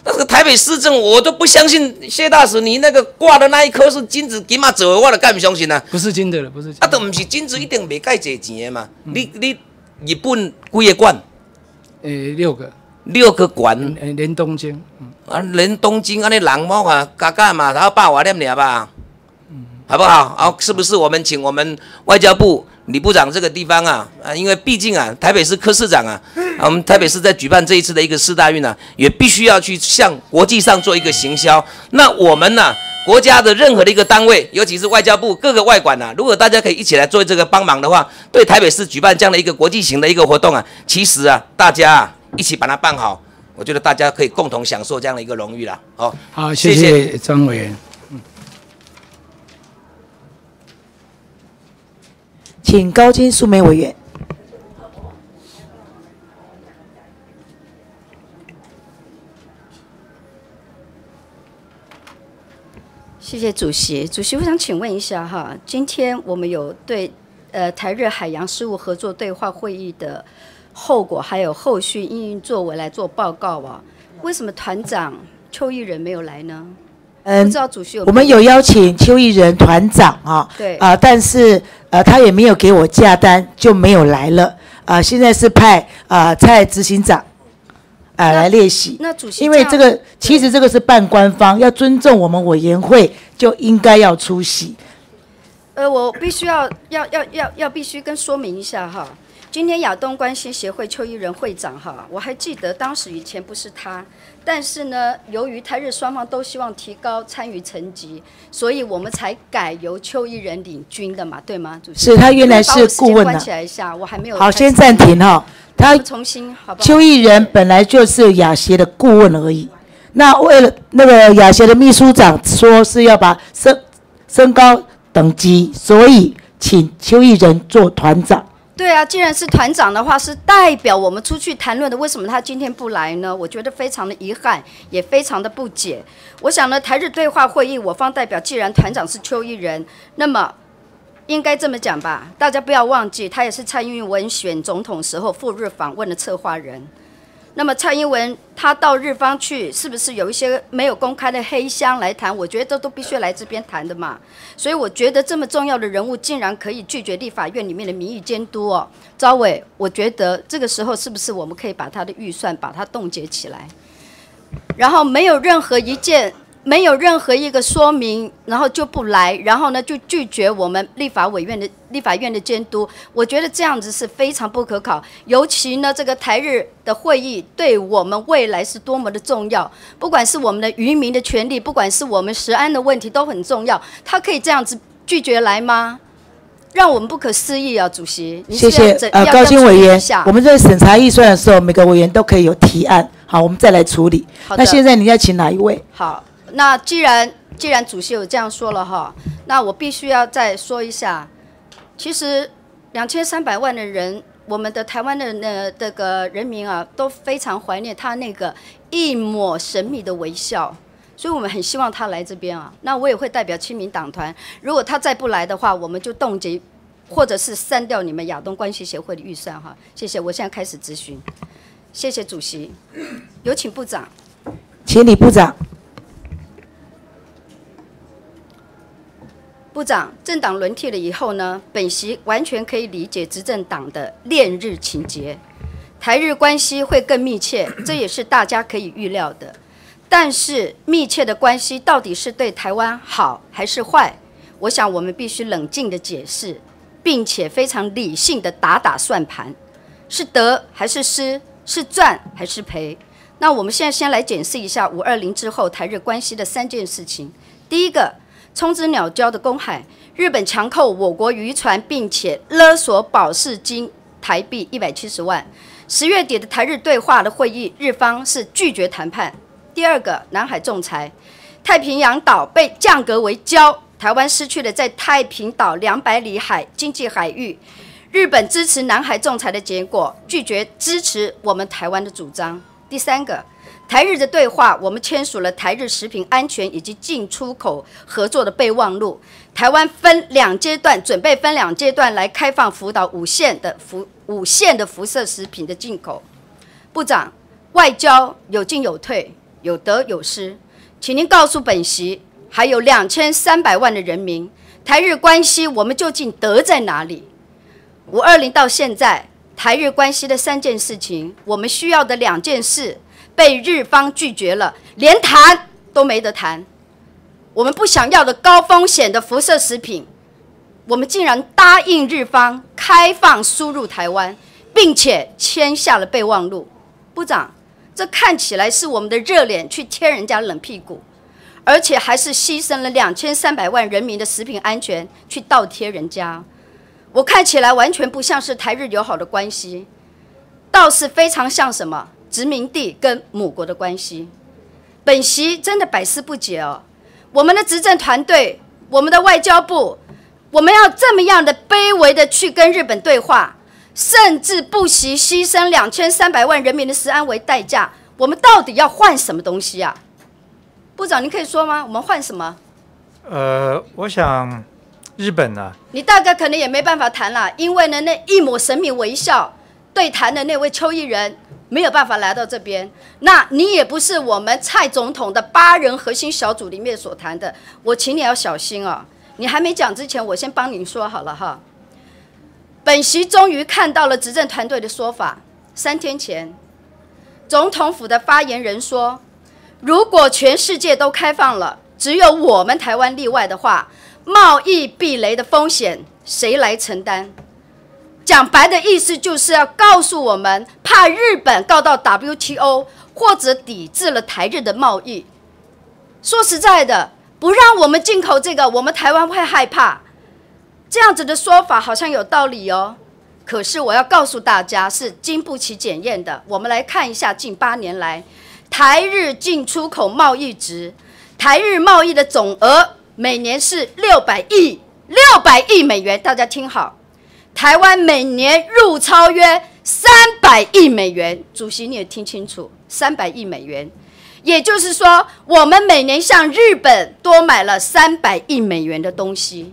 那个台北市政我都不相信谢大使你那个挂的那一颗是金子，金嘛做，我就敢不相信啊？ 不是金的了，不是金的。 啊，都不是金子，一定袂介济钱的嘛。你日本几个馆 ？6个。 6个馆。 连东京。 啊，连东京安尼人某啊，加加嘛，他100外点尔吧。好不好？啊，是不是我们请我们外交部李部长这个地方啊，因为毕竟啊，台北市柯市长啊，我们台北市在举办这一次的一个世大运啊，也必须要去向国际上做一个行销。那我们呢，国家的任何的一个单位，尤其是外交部各个外馆啊，如果大家可以一起来做这个帮忙的话，对台北市举办这样的一个国际型的一个活动啊，其实啊，大家啊一起把它办好，我觉得大家可以共同享受这样的一个荣誉啦。好， 好，谢谢张委员。 请高金素梅委员。 谢谢主席。主席，我想请问一下哈，今天我们有对台日海洋事务合作对话会议的后果还有后续因应作为来做报告啊？为什么团长邱义仁没有来呢？不知道主席有没有？ 我们有邀请邱义仁团长啊， 对但是他也没有给我假单，就没有来了。现在是派蔡执行长来列席。 那主席， 因为这个其实这个是半官方，要尊重我们委员会，就应该要出席。 我必须必须跟说明一下哈。今天亚东关系协会邱义仁会长哈，我还记得当时以前不是他，但是呢，由于台日双方都希望提高参与层级，所以我们才改由邱义仁领军的嘛，对吗？主席是他原来是顾问关起来一下，我还没有。 好，先暂停哈。他重新好不好？ 邱义仁本来就是亚协的顾问而已，那为了那个亚协的秘书长说是要把升高等级，所以请邱义仁做团长。 对啊，既然是团长的话，是代表我们出去谈论的，为什么他今天不来呢？我觉得非常的遗憾，也非常的不解。我想呢，台日对话会议，我方代表既然团长是邱义仁，那么应该这么讲吧，大家不要忘记，他也是蔡英文选总统时候赴日访问的策划人。那么蔡英文他到日方去，是不是有一些没有公开的黑箱来谈？我觉得这都必须来这边谈的嘛。所以我觉得这么重要的人物，竟然可以拒绝立法院里面的民意监督哦。召委，我觉得这个时候是不是我们可以把他的预算把它冻结起来，然后没有任何一个说明，然后就不来，然后呢就拒绝我们立法院的监督，我觉得这样子是非常不可靠。尤其呢，这个台日的会议对我们未来是多么的重要，不管是我们的渔民的权利，不管是我们食安的问题都很重要。他可以这样子拒绝来吗？让我们不可思议啊，主席。 谢谢高金委员。我们在审查预算的时候，每个委员都可以有提案，好，我们再来处理。那现在你要请哪一位？ 好。那既然主席有这样说了哈，那我必须要再说一下，其实2300万的人，我们的台湾的这个人民啊，都非常怀念他那个一抹神秘的微笑，所以我们很希望他来这边啊。那我也会代表亲民党团，如果他再不来的话，我们就冻结或者是删掉你们亚东关系协会的预算哈。谢谢，我现在开始质询。谢谢主席，有请部长。 请李部长。 部长，政党轮替了以后呢，本席完全可以理解执政党的恋日情节，台日关系会更密切，这也是大家可以预料的。但是密切的关系到底是对台湾好还是坏？我想我们必须冷静的解释，并且非常理性的打算盘，是得还是失，是赚还是赔？那我们现在先来检视一下520之后台日关系的3件事情。第一个，冲之鸟礁的公海，日本强扣我国渔船，并且勒索保释金台币170万。10月底的台日对话的会议，日方是拒绝谈判。第二个，南海仲裁，太平洋岛被降格为礁，台湾失去了在太平岛200里经济海域。日本支持南海仲裁的结果，拒绝支持我们台湾的主张。第三个，台日的对话，我们签署了台日食品安全以及进出口合作的备忘录。台湾准备分2阶段来开放福岛5县的辐射食品的进口。部长，外交有进有退， 有得有失，请您告诉本席，还有2300万的人民，台日关系我们究竟得在哪里？520到现在，台日关系的3件事情，我们需要的2件事被日方拒绝了，连谈都没得谈。我们不想要的高风险的辐射食品，我们竟然答应日方开放输入台湾，并且签下了备忘录。部长，这看起来是我们的热脸去贴人家冷屁股，而且还是牺牲了2300万人民的食品安全去倒贴人家。我看起来完全不像是台日友好的关系，倒是非常像什么殖民地跟母国的关系。本席真的百思不解哦，我们的执政团队，我们的外交部，我们要这么样的卑微的去跟日本对话，甚至不惜牺牲2300万人民的食安为代价，我们到底要换什么东西啊？部长，您可以说吗？我们换什么？ 我想日本呢， 你大概可能也没办法谈了，因为呢，那一抹神秘微笑对谈的那位邱毅人没有办法来到这边，那你也不是我们蔡总统的8人核心小组里面所谈的，我请你要小心哦。你还没讲之前，我先帮您说好了哈。本席终于看到了执政团队的说法。3天前，总统府的发言人说，如果全世界都开放了，只有我们台湾例外的话，贸易壁垒的风险谁来承担？讲白的意思就是要告诉我们，怕日本告到 WTO 或者抵制了台日的贸易。说实在的，不让我们进口这个，我们台湾会害怕。这样子的说法好像有道理哦，可是我要告诉大家是经不起检验的。我们来看一下近8年来台日进出口贸易值，台日贸易的总额每年是600亿美元，大家听好，台湾每年入超约300亿美元，主席你也听清楚，300亿美元，也就是说，我们每年向日本多买了300亿美元的东西。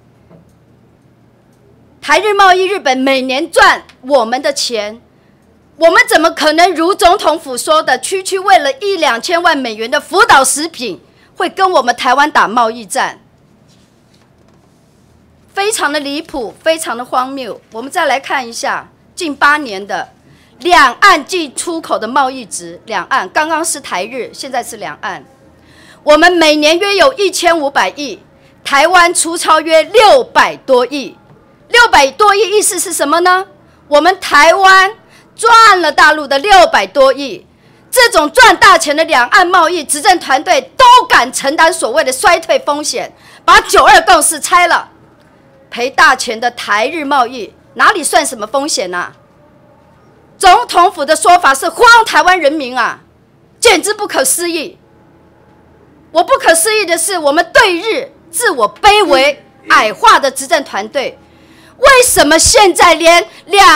台日贸易，日本每年赚我们的钱，我们怎么可能如总统府说的，区区为了1-2千万美元的福岛食品，会跟我们台湾打贸易战？非常的离谱，非常的荒谬。我们再来看一下近8年的两岸进出口的贸易值，两岸刚刚是台日，现在是两岸，我们每年约有1500亿，台湾出超约600多亿。600多亿意思是什么呢？我们台湾赚了大陆的600多亿，这种赚大钱的两岸贸易，执政团队都敢承担所谓的衰退风险，把9·2共识拆了，赔大钱的台日贸易哪里算什么风险啊？总统府的说法是慌台湾人民啊，简直不可思议。我不可思议的是，我们对日自我卑微矮化的执政团队，为什么现在连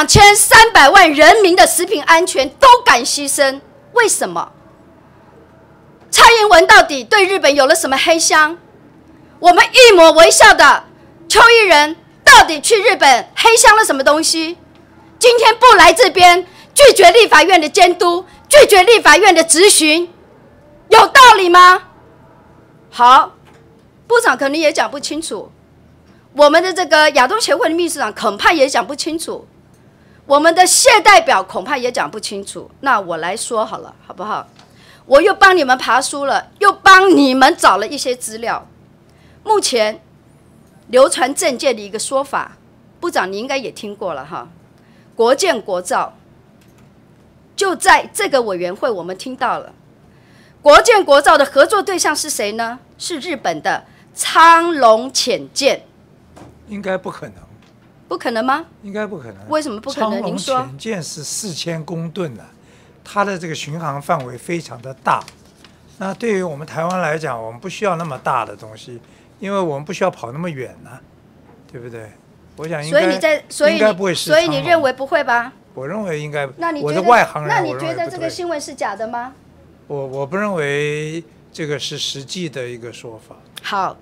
2300万人民的食品安全都敢牺牲？为什么？蔡英文到底对日本有了什么黑箱？我们一抹微笑的邱毅人到底去日本黑箱了什么东西？今天不来这边，拒绝立法院的监督，拒绝立法院的质询，有道理吗？好，部长可能也讲不清楚，我们的这个亚东协会的秘书长恐怕也讲不清楚，我们的谢代表恐怕也讲不清楚。那我来说好了，好不好？我又帮你们爬书了，又帮你们找了一些资料。目前流传政界的一个说法，部长你应该也听过了哈。国建国造，就在这个委员会我们听到了，国建国造的合作对象是谁呢？是日本的苍龙潜舰。 应该不可能。 不可能吗？ 应该不可能。 为什么不可能？您说。 苍龙潜舰是4000公吨的，它的这个巡航范围非常的大。那对于我们台湾来讲，我们不需要那么大的东西，因为我们不需要跑那么远呢，对不对？我想应该应该不会是。 所以你认为不会吧？ 我认为应该。 那你我的外行人， 那你觉得这个新闻是假的吗？ 我不认为这个是实际的一个说法。 好，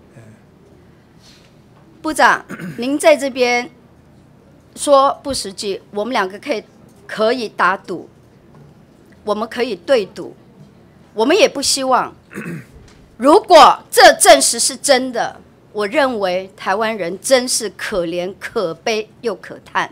部长，您在这边说不实际，我们两个可以打赌，我们可以对赌。 我们也不希望。如果这证实是真的，我认为台湾人真是可怜、可悲又可叹。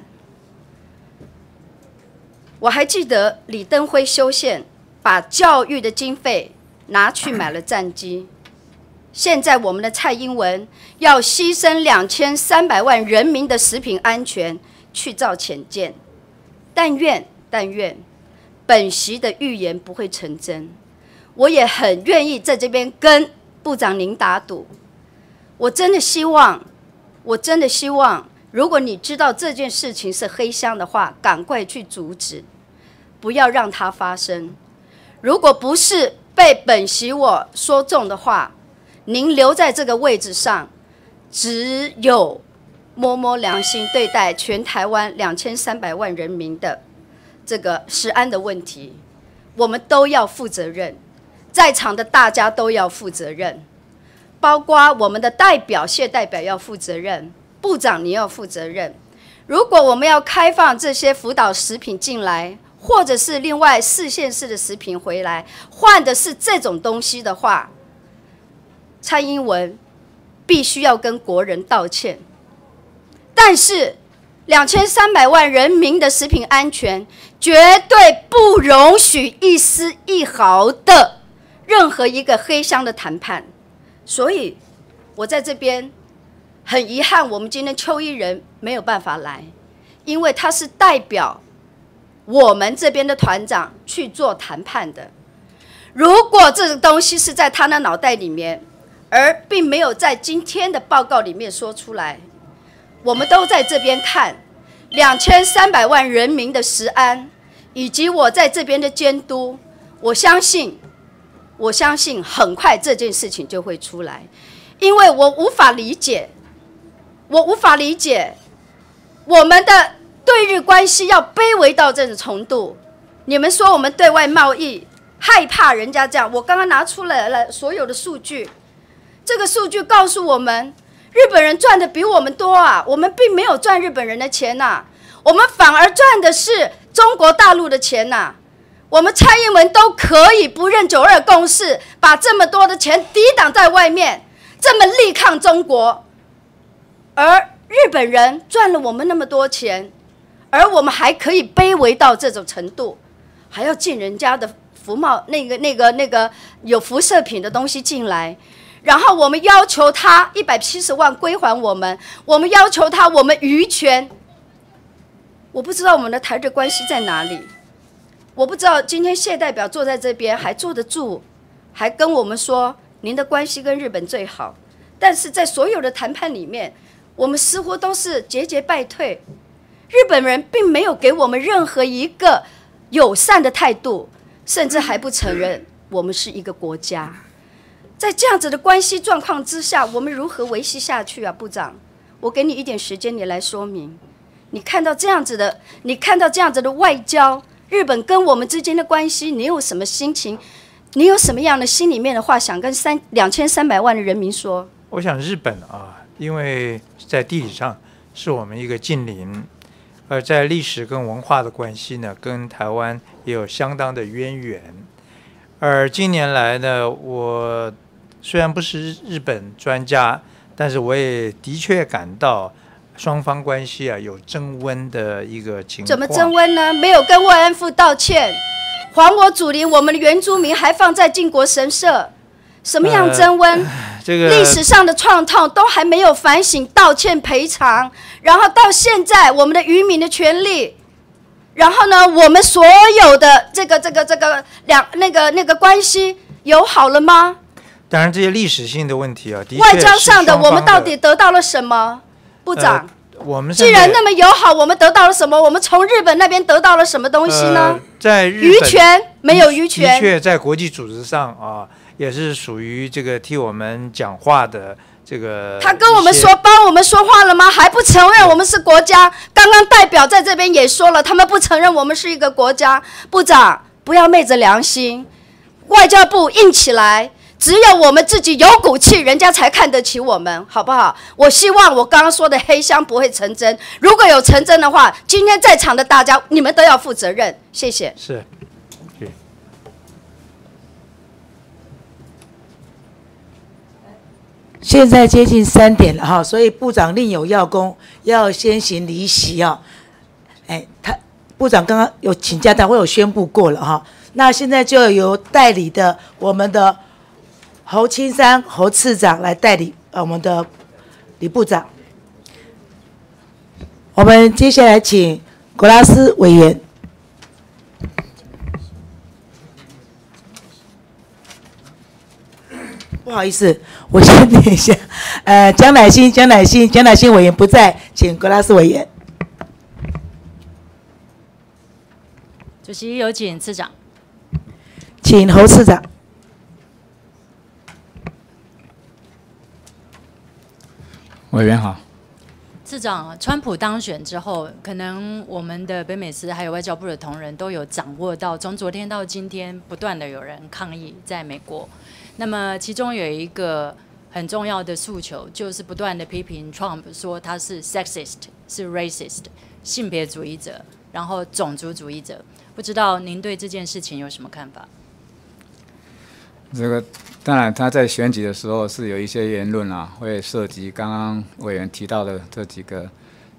我还记得李登辉修宪，把教育的经费拿去买了战机。现在我们的蔡英文要牺牲2300万人民的食品安全去造潜舰，但愿本席的预言不会成真。我也很愿意在这边跟部长您打赌，我真的希望，如果你知道这件事情是黑箱的话，赶快去阻止，不要让它发生。如果不是被本席我说中的话，您留在这个位置上，只有摸摸良心对待全台湾2300万人民的这个食安的问题，我们都要负责任，在场的大家都要负责任，包括我们的代表谢代表要负责任，部长你要负责任。如果我们要开放这些辅导食品进来，或者是另外4县市的食品回来，换的是这种东西的话，蔡英文必须要跟国人道歉。但是2300万人民的食品安全绝对不容许一丝一毫的任何一个黑箱的谈判。所以我在这边很遗憾，我们今天邱毅人没有办法来，因为他是代表我们这边的团长去做谈判的。如果这个东西是在他的脑袋里面，而并没有在今天的报告里面说出来，我们都在这边看2300万人民的食安，以及我在这边的监督，我相信很快这件事情就会出来。因为我无法理解我们的对日关系要卑微到这种程度。你们说我们对外贸易害怕人家这样，我刚刚拿出来了所有的数据，这个数据告诉我们，日本人赚的比我们多啊，我们并没有赚日本人的钱呐，我们反而赚的是中国大陆的钱呐。我们蔡英文都可以不认9·2共识，把这么多的钱抵挡在外面，这么力抗中国，而日本人赚了我们那么多钱，而我们还可以卑微到这种程度，还要进人家的服贸那个有辐射品的东西进来。然后我们要求他170万归还我们，我们要求他我们渔权。我不知道我们的台日关系在哪里，我不知道今天谢代表坐在这边还坐得住，还跟我们说您的关系跟日本最好，但是在所有的谈判里面，我们似乎都是节节败退。日本人并没有给我们任何一个友善的态度，甚至还不承认我们是一个国家。在这样子的关系状况之下，我们如何维系下去啊？部长，我给你一点时间，你来说明。你看到这样子的外交，日本跟我们之间的关系，你有什么心情？你有什么样的心里面的话想跟2300万的人民说？ 我想日本啊，因为在地理上是我们一个近邻，而在历史跟文化的关系呢，跟台湾也有相当的渊源。而近年来呢，我虽然不是日本专家，但是我也的确感到双方关系啊有增温的一个情况。 怎么增温呢？没有跟慰安妇道歉，还我祖灵，我们的原住民还放在靖国神社，什么样增温？历史上的创痛都还没有反省、道歉、赔偿，然后到现在我们的渔民的权利，然后呢，我们所有的这个关系有好了吗？ 当然，这些历史性的问题啊，的确外交上的我们到底得到了什么？部长， 我们既然那么友好，我们得到了什么？我们从日本那边得到了什么东西呢？ 在日本渔权没有渔权， 的确在国际组织上啊，也是属于这个替我们讲话的这个。 他跟我们说帮我们说话了吗？还不承认我们是国家。刚刚代表在这边也说了，他们不承认我们是一个国家。部长，不要昧着良心，外交部硬起来。只有我们自己有骨气，人家才看得起我们，好不好？我希望我刚刚说的黑箱不会成真。如果有成真的话，今天在场的大家，你们都要负责任。谢谢。 是。 现在接近3点了哈，所以部长另有要功，要先行离席啊。部长刚刚有请假单，我有宣布过了哈。那现在就由代理的我们的侯青山侯次长来代理我们的李部长。我们接下来请果拉斯委员。不好意思，我先念一下。江乃馨委员不在，请果拉斯委员。 主席有请次长。 请侯次长。 委员好。 次长，川普当选之后，可能我们的北美司还有外交部的同仁都有掌握到，从昨天到今天，不断的有人抗议在美国。那么其中有一个很重要的诉求，就是不断的批评 Trump 说他是 sexist， 是 racist， 性别主义者，然后种族主义者。不知道您对这件事情有什么看法？ 这个当然，他在选举的时候是有一些言论啊，会涉及刚刚委员提到的这几个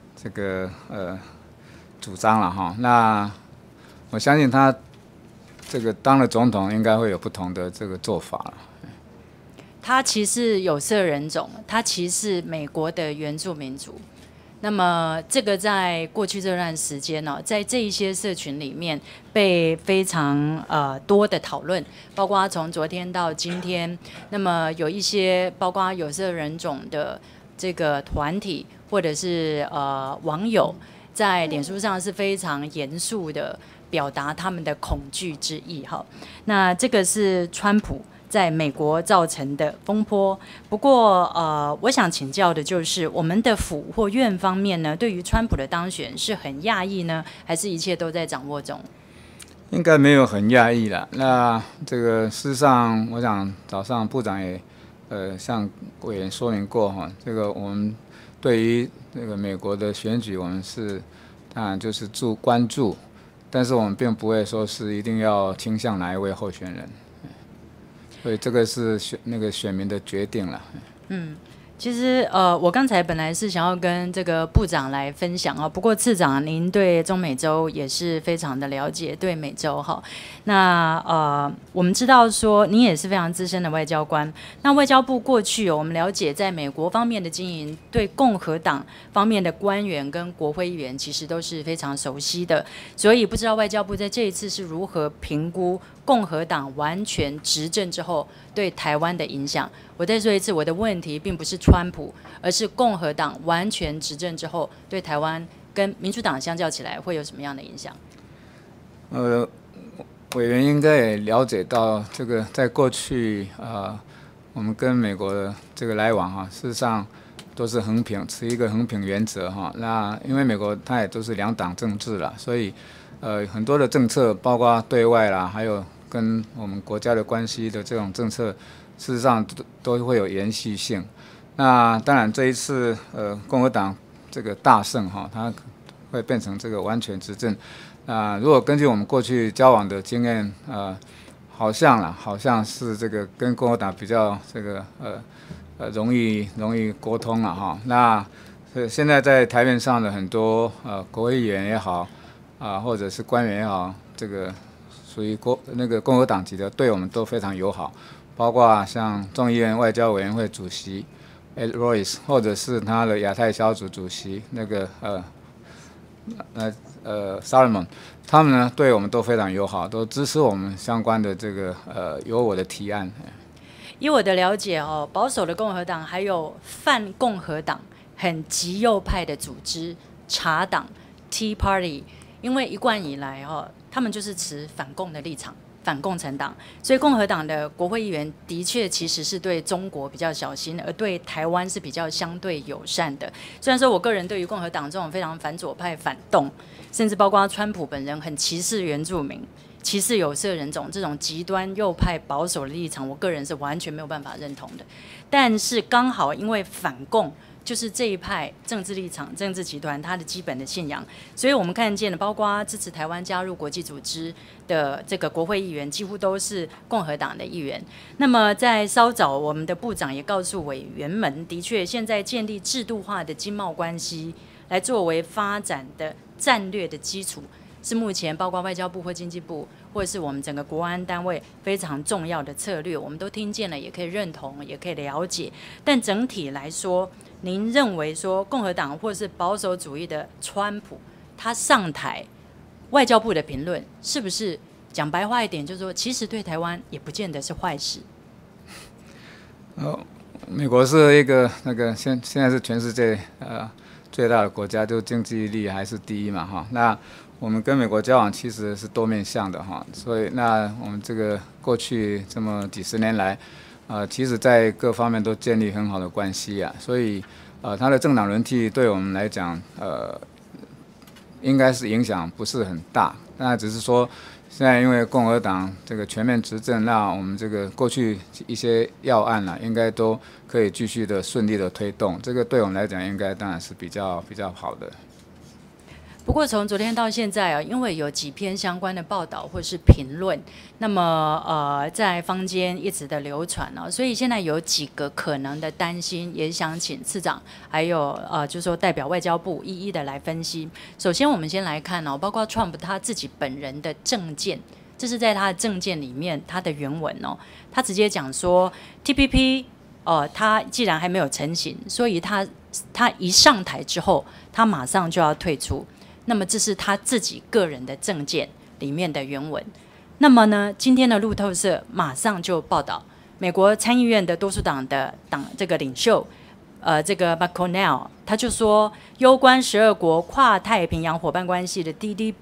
主张了哈。那我相信他这个当了总统，应该会有不同的这个做法了。 他歧视有色人种，他歧视美国的原住民族。那么这个在过去这段时间呢，在这一些社群里面被非常多的讨论，包括从昨天到今天，那么有一些包括有色人种的这个团体或者是网友，在脸书上是非常严肃的表达他们的恐惧之意哈。那这个是川普在美国造成的风波。不过我想请教的就是我们的府或院方面呢，对于川普的当选是很讶异呢，还是一切都在掌握中？ 应该没有很讶异啦。那这个事实上，我想早上部长也向委员说明过哈，这个我们对于这个美国的选举，我们是当然就是关注，但是我们并不会说是一定要倾向哪一位候选人。所以这个是选民的决定了。 其实我刚才本来是想要跟这个部长来分享不过次长您对中美洲也是非常的了解，对美洲哈。那我们知道说您也是非常资深的外交官。那外交部过去我们了解在美国方面的经营，对共和党方面的官员跟国会议员其实都是非常熟悉的，所以不知道外交部在这一次是如何评估共和党完全执政之后对台湾的影响。我再说一次，我的问题并不是川普，而是共和党完全执政之后对台湾跟民主党相较起来会有什么样的影响？ 委员应该也了解到，这个在过去我们跟美国的这个来往哈，事实上都是持一个衡平原则哈。那因为美国它也都是2党政治啦，所以很多的政策，包括对外啦，还有跟我们国家的关系的这种政策，事实上都会有延续性。那当然这一次共和党这个大胜哈，它会变成这个完全执政。如果根据我们过去交往的经验，好像是这个跟共和党比较这个容易沟通了哈。那现在在台面上的很多国会议员也好或者是官员也好，这个属于共和党籍的，对我们都非常友好。包括像众议院外交委员会主席 Ed Royce， 或者是他的亚太小组主席Solomon， 他们呢对我们都非常友好，都支持我们相关的这个有我的提案。 以我的了解保守的共和党还有泛共和党很极右派的组织茶党 Tea Party， 因为一贯以来他们就是持反共的立场。反共产党，所以共和党的国会议员的确其实是对中国比较小心，而对台湾是比较相对友善的。虽然说我个人对于共和党这种非常反左派、反动，甚至包括川普本人很歧视原住民、歧视有色人种这种极端右派保守的立场，我个人是完全没有办法认同的。但是刚好因为反共就是这一派政治立场、政治集团它的基本的信仰。所以我们看见了，包括支持台湾加入国际组织的这个国会议员，几乎都是共和党的议员。那么在稍早，我们的部长也告诉委员们，的确现在建立制度化的经贸关系，来作为发展的战略的基础。是目前包括外交部或经济部，或者是我们整个国安单位非常重要的策略，我们都听见了，也可以认同，也可以了解。但整体来说，您认为说共和党或是保守主义的川普，他上台，外交部的评论是不是讲白话一点，就是说，其实对台湾也不见得是坏事？ 美国是一个现在是全世界最大的国家，就经济力还是第一嘛哈。那我们跟美国交往其实是多面向的哈，所以那我们这个过去这么几十年来，其实在各方面都建立很好的关系啊，所以它的政党轮替对我们来讲，应该是影响不是很大，那只是说现在因为共和党这个全面执政，那我们这个过去一些要案应该都可以继续的顺利的推动，这个对我们来讲应该当然是比较好的。 不过从昨天到现在因为有几篇相关的报道或是评论，那么在坊间一直的流传所以现在有几个可能的担心，也想请次长还有就是说代表外交部一一的来分析。首先我们先来看包括 Trump 他自己本人的政见，这是在他的政见里面他的原文他直接讲说 TPP 他既然还没有成型，所以他一上台之后，他马上就要退出。那么这是他自己个人的政见里面的原文。那么呢，今天的路透社马上就报道，美国参议院的多数党的这个领袖，这个 McConnell 他就说，攸关12国跨太平洋伙伴关系的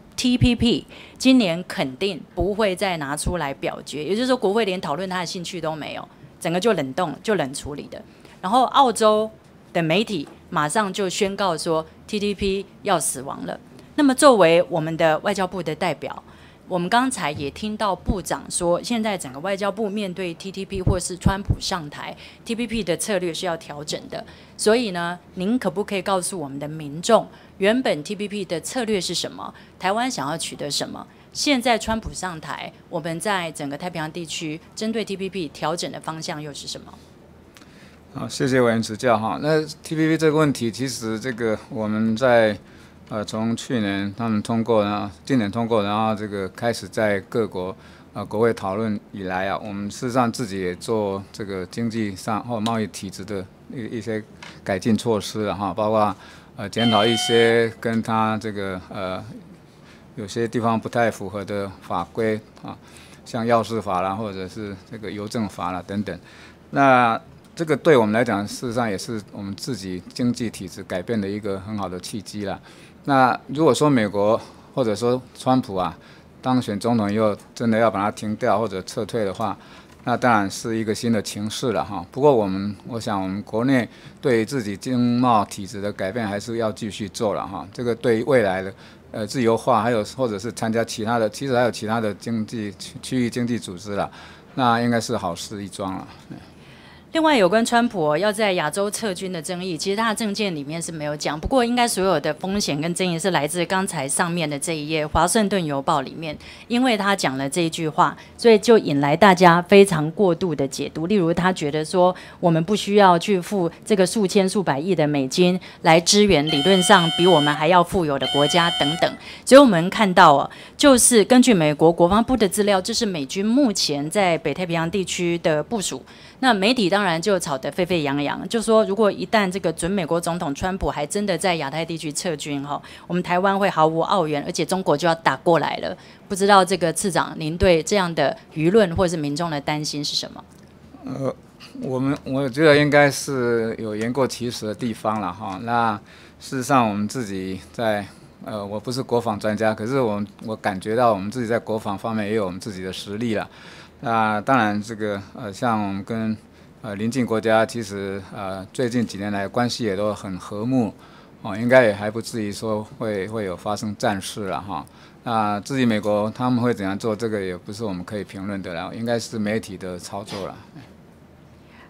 TPP， 今年肯定不会再拿出来表决，也就是说，国会连讨论他的兴趣都没有，整个就冷冻、就冷处理的。然后澳洲的媒体马上就宣告说 TPP 要死亡了。那么作为我们的外交部的代表，我们刚才也听到部长说，现在整个外交部面对 TPP 或是川普上台 TPP 的策略是要调整的。所以呢，您可不可以告诉我们的民众，原本 TPP 的策略是什么？台湾想要取得什么？现在川普上台，我们在整个太平洋地区针对 TPP 调整的方向又是什么？ 好，谢谢委员指教哈。那 TPP 这个问题，其实这个我们在从去年他们通过，然后今年通过，然后这个开始在各国国会讨论以来我们事实上自己也做这个经济上或贸易体制的一些改进措施哈，包括检讨一些跟他这个有些地方不太符合的法规像药事法啦，或者是这个邮政法啦等等。那这个对我们来讲，事实上也是我们自己经济体制改变的一个很好的契机啦。那如果说美国或者说川普当选总统以后，真的要把它停掉或者撤退的话，那当然是一个新的情势了哈。不过我想我们国内对自己经贸体制的改变还是要继续做了哈。这个对于未来的自由化，还有或者是参加其他的，其实还有其他的区域经济组织啦，那应该是好事一桩了。 另外，有关川普要在亚洲撤军的争议，其实他的政见里面是没有讲。不过，应该所有的风险跟争议是来自刚才上面的这一页《华盛顿邮报》里面，因为他讲了这一句话，所以就引来大家非常过度的解读。例如，他觉得说我们不需要去付这个数千数百亿的美金来支援理论上比我们还要富有的国家等等。所以我们看到就是根据美国国防部的资料，这是美军目前在北太平洋地区的部署。那媒体当然就吵得沸沸扬扬，就说如果一旦这个准美国总统川普还真的在亚太地区撤军我们台湾会毫无澳元，而且中国就要打过来了。不知道这个次长您对这样的舆论或者是民众的担心是什么？ 我觉得应该是有言过其实的地方了哈。那事实上我们自己在我不是国防专家，可是我感觉到我们自己在国防方面也有我们自己的实力了。那当然，这个像我们跟邻近国家，其实最近几年来关系也都很和睦应该也还不至于说会有发生战事了哈。那至于美国他们会怎样做，这个也不是我们可以评论的了，应该是媒体的操作了。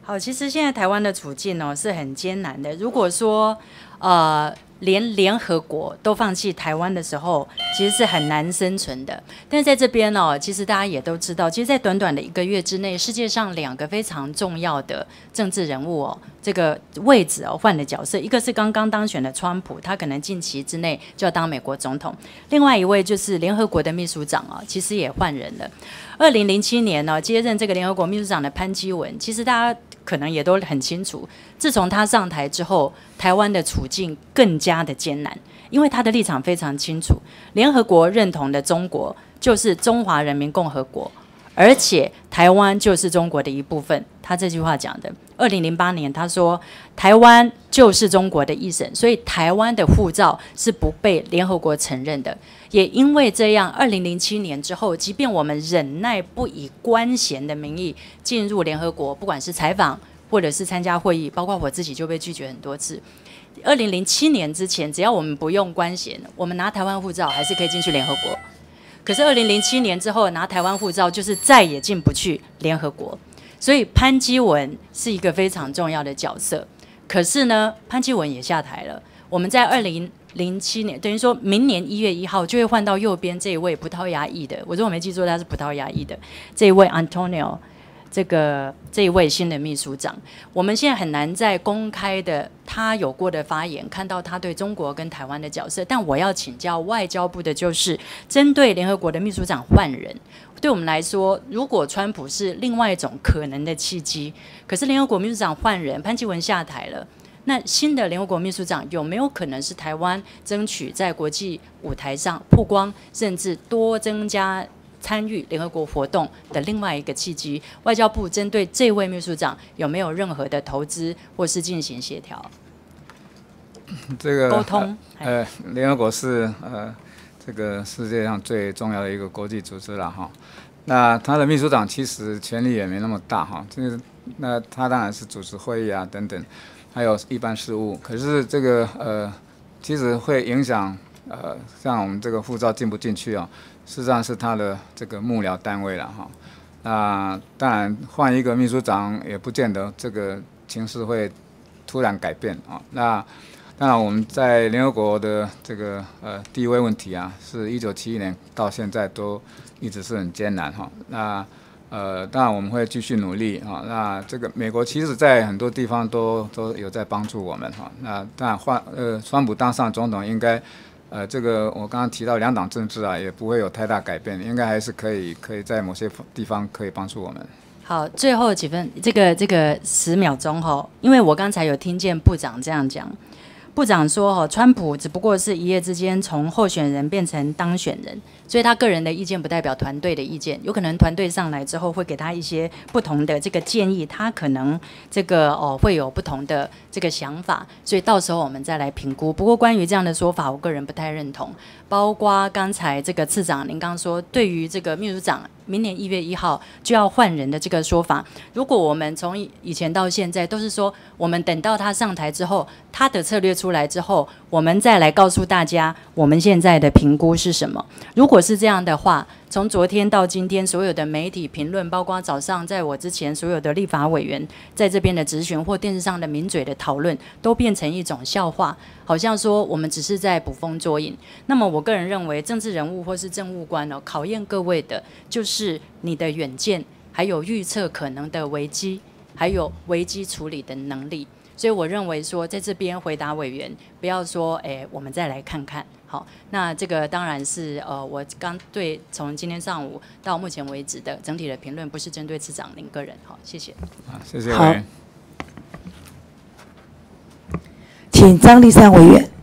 好，其实现在台湾的处境哦是很艰难的。如果说连联合国都放弃台湾的时候，其实是很难生存的。但是在这边哦，其实大家也都知道，其实，在短短的1个月之内，世界上2个非常重要的政治人物哦，这个位置哦换了角色，一个是刚刚当选的川普，他可能近期之内就要当美国总统；另外一位就是联合国的秘书长啊，其实也换人了。2007年呢，接任这个联合国秘书长的潘基文，其实大家可能也都很清楚，自从他上台之后，台湾的处境更加的艰难，因为他的立场非常清楚，联合国认同的中国就是中华人民共和国，而且台湾就是中国的一部分。他这句话讲的，2008年他说台湾就是中国的一省，所以台湾的护照是不被联合国承认的。也因为这样，2007年之后，即便我们忍耐不以官衔的名义进入联合国，不管是采访或者是参加会议，包括我自己就被拒绝很多次。2007年之前，只要我们不用官衔，我们拿台湾护照还是可以进去联合国。可是2007年之后，拿台湾护照就是再也进不去联合国。所以潘基文是一个非常重要的角色。可是呢，潘基文也下台了。我们在2007年，等于说明年1月1号就会换到右边这一位葡萄牙裔的，我如果没记错，他是葡萄牙裔的这一位 Antonio， 这一位新的秘书长。我们现在很难在公开的他有过的发言看到他对中国跟台湾的角色，但我要请教外交部的就是针对联合国的秘书长换人。对我们来说，如果川普是另外一种可能的契机，可是联合国秘书长换人，潘基文下台了，那新的联合国秘书长有没有可能是台湾争取在国际舞台上曝光，甚至多增加参与联合国活动的另外一个契机？外交部针对这位秘书长有没有任何的投资或是进行协调？ 这个沟通， 联合国是这个世界上最重要的一个国际组织了哈。那他的秘书长其实权力也没那么大哈，那他当然是主持会议啊等等，还有一般事务。可是这个其实会影响像我们这个护照进不进去啊，事实上是他的这个幕僚单位了哈。那当然换一个秘书长也不见得这个情势会突然改变啊。那当然我们在联合国的这个地位问题啊，是1971年到现在都一直是很艰难哈。那当然我们会继续努力哈。那这个美国其实在很多地方都有在帮助我们哈。那当然川普当上总统应该这个我刚刚提到2党政治啊，也不会有太大改变，应该还是可以在某些地方可以帮助我们。 好，最后几分这个10秒钟哈，因为我刚才有听见部长这样讲。部长说川普只不过是一夜之间从候选人变成当选人，所以他个人的意见不代表团队的意见，有可能团队上来之后会给他一些不同的这个建议，他可能这个会有不同的这个想法，所以到时候我们再来评估。不过关于这样的说法，我个人不太认同。包括刚才这个次长您刚说，对于这个秘书长明年1月1号就要换人的这个说法，如果我们从以前到现在都是说，我们等到他上台之后，他的策略出来之后，我们再来告诉大家我们现在的评估是什么。如果是这样的话，从昨天到今天，所有的媒体评论，包括早上在我之前所有的立法委员在这边的质询或电视上的名嘴的讨论，都变成一种笑话，好像说我们只是在捕风捉影。那么我个人认为，政治人物或是政务官考验各位的就是你的远见，还有预测可能的危机，还有危机处理的能力。所以我认为说，在这边回答委员，不要说我们再来看看。好，那这个当然是我刚对从今天上午到目前为止的整体的评论，不是针对次长您个人。好，谢谢。 谢谢委员。 请张立善委员。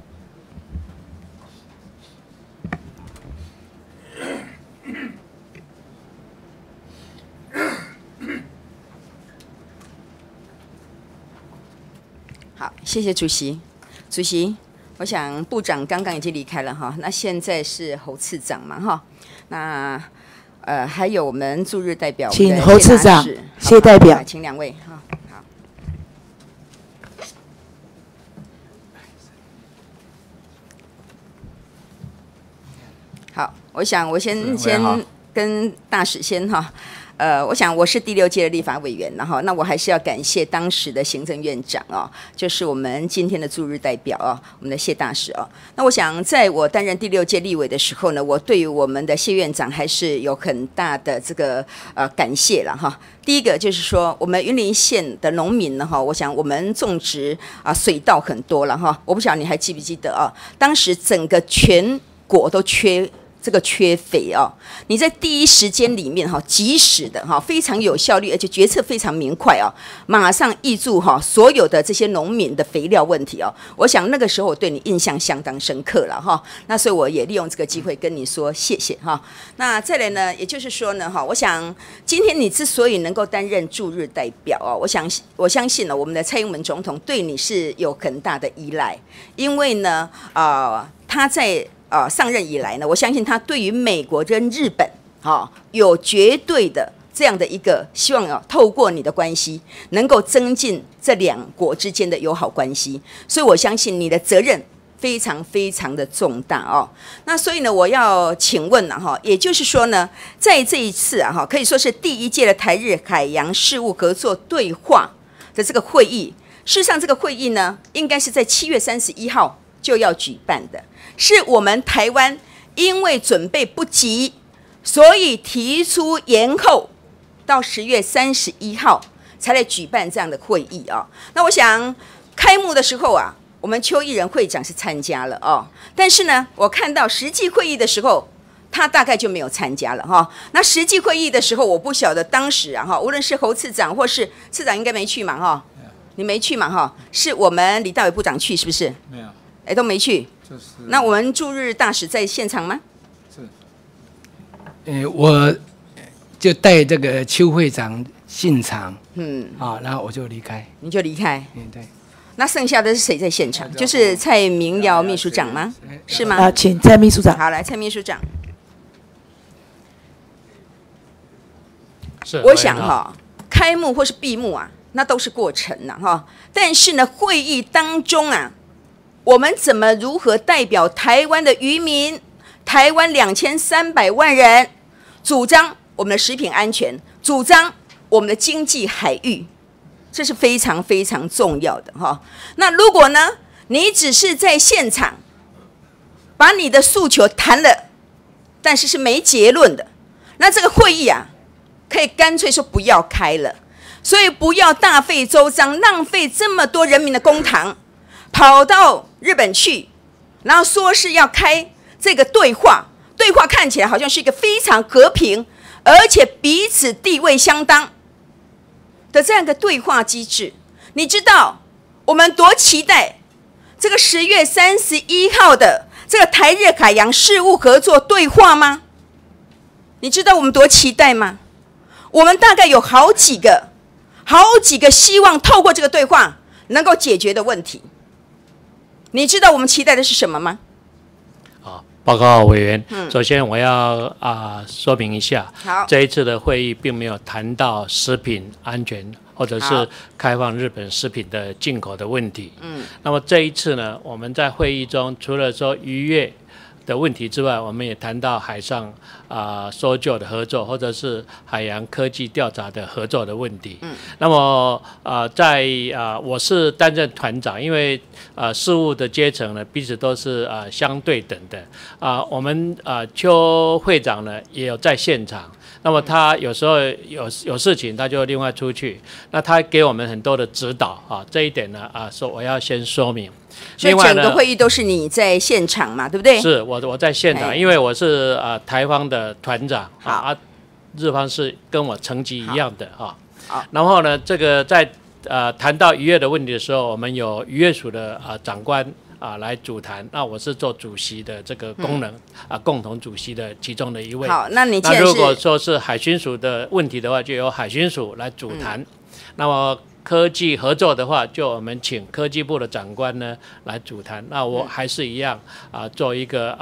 好，谢谢主席。主席，我想部长刚刚已经离开了哈，那现在是侯次长嘛哈，那还有我们驻日代表， 请侯次长、谢代表， 请2位哈。好，我想我先跟大使先哈， 我想我是第6届的立法委员，然后那我还是要感谢当时的行政院长哦，就是我们今天的驻日代表哦，我们的谢大使哦。那我想在我担任第6届立委的时候呢，我对于我们的谢院长还是有很大的这个感谢了哈。第一个就是说，我们云林县的农民呢哈，我想我们种植水稻很多了哈，我不晓得你还记不记得啊？当时整个全国都缺肥哦，你在第一时间里面哈，及时的哈，非常有效率，而且决策非常明快哦，马上挹注哈所有的这些农民的肥料问题哦。我想那个时候我对你印象相当深刻了哈，那所以我也利用这个机会跟你说谢谢哈。那再来呢，也就是说呢哈，我想今天你之所以能够担任驻日代表哦，我相信呢，我们的蔡英文总统对你是有很大的依赖，因为呢他在上任以来呢，我相信他对于美国跟日本有绝对的这样的一个希望透过你的关系能够增进这2国之间的友好关系，所以我相信你的责任非常非常的重大哦。那所以呢，我要请问也就是说呢，在这一次可以说是第1届的台日海洋事务合作对话的这个会议，事实上这个会议呢，应该是在7月31号就要举办的。是我们台湾因为准备不及，所以提出延后到10月31号才来举办这样的会议啊。那我想开幕的时候我们邱义仁会长是参加了哦，但是呢，我看到实际会议的时候，他大概就没有参加了哈。那实际会议的时候，我不晓得当时无论是侯次长或是次长应该没去嘛哈，你没去嘛哈？是我们李大伟部长去是不是？ 没有。 都没去，那我们驻日大使在现场吗？ 是，我就带这个邱会长进场，然后我就离开。 你就离开？ 对。 那剩下的是谁在现场？就是蔡明瑶秘书长吗？是吗？ 请蔡秘书长。 好，来，蔡秘书长。 是。 我想开幕或是闭幕那都是过程了但是呢，会议当中我们如何代表台湾的渔民，台湾2300万人，主张我们的食品安全，主张我们的经济海域，这是非常非常重要的那如果呢，你只是在现场把你的诉求谈了，但是没结论的，那这个会议可以干脆说不要开了。所以不要大费周章，浪费这么多人民的公帑，跑到日本去，然后说是要开这个对话，对话看起来好像是一个非常和平，而且彼此地位相当的这样一个对话机制。你知道我们多期待这个10月31号的这个台日海洋事务合作对话吗？你知道我们多期待吗？我们大概有好几个希望透过这个对话能够解决的问题。你知道我们期待的是什么吗？ 报告委员，首先我要说明一下，这一次的会议并没有谈到食品安全或者是开放日本食品的进口的问题。那么这一次呢，我们在会议中除了说渔业的问题之外，我们也谈到海上搜救的合作，或者是海洋科技调查的合作的问题。那么我是担任团长，因为事务的阶层呢彼此都是相对等的。我们邱会长呢也有在现场。那么他有时候有事情，他就另外出去。那他给我们很多的指导这一点呢我要先说明。 所以整个会议都是你在现场嘛，对不对？ 是我在现场，因为我是台方的团长日方是跟我层级一样的然后呢，这个在谈到渔业的问题的时候，我们有渔业署的长官来主谈，那我是做主席的这个功能共同主席的其中的一位。 好，那你既然是如果说是海巡署的问题的话，就由海巡署来主谈。那么科技合作的话，就我们请科技部的长官呢来主谈。那我还是一样做一个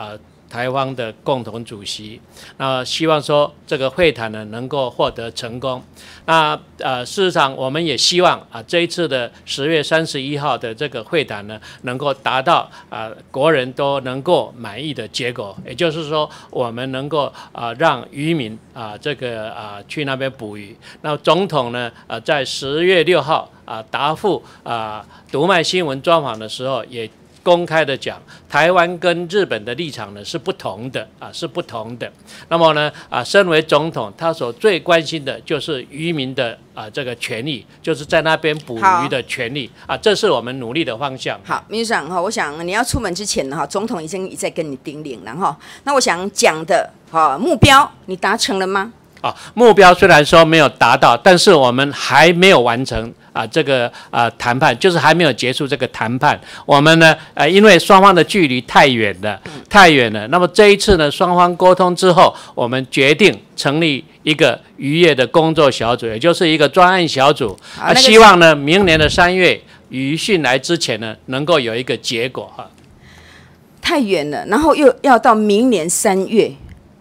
台方的共同主席。那希望说这个会谈呢能够获得成功。那事实上我们也希望这一次的10月31号的这个会谈呢，能够达到国人都能够满意的结果。也就是说，我们能够让渔民去那边捕鱼。那总统呢在10月6号答复读卖新闻专访的时候，也公开的讲，台湾跟日本的立场呢是不同的是不同的。那么呢身为总统，他所最关心的就是渔民的这个权利，就是在那边捕鱼的权利这是我们努力的方向。 好，秘书长我想你要出门之前呢总统已经在跟你叮咛了那我想讲的目标你达成了吗？ 目标虽然说没有达到，但是我们还没有完成这个谈判，就是还没有结束这个谈判。我们呢因为双方的距离太远了，那么这一次呢双方沟通之后，我们决定成立一个渔业的工作小组，也就是一个专案小组。希望呢明年的3月渔汛来之前呢能够有一个结果太远了，然后又要到明年3月。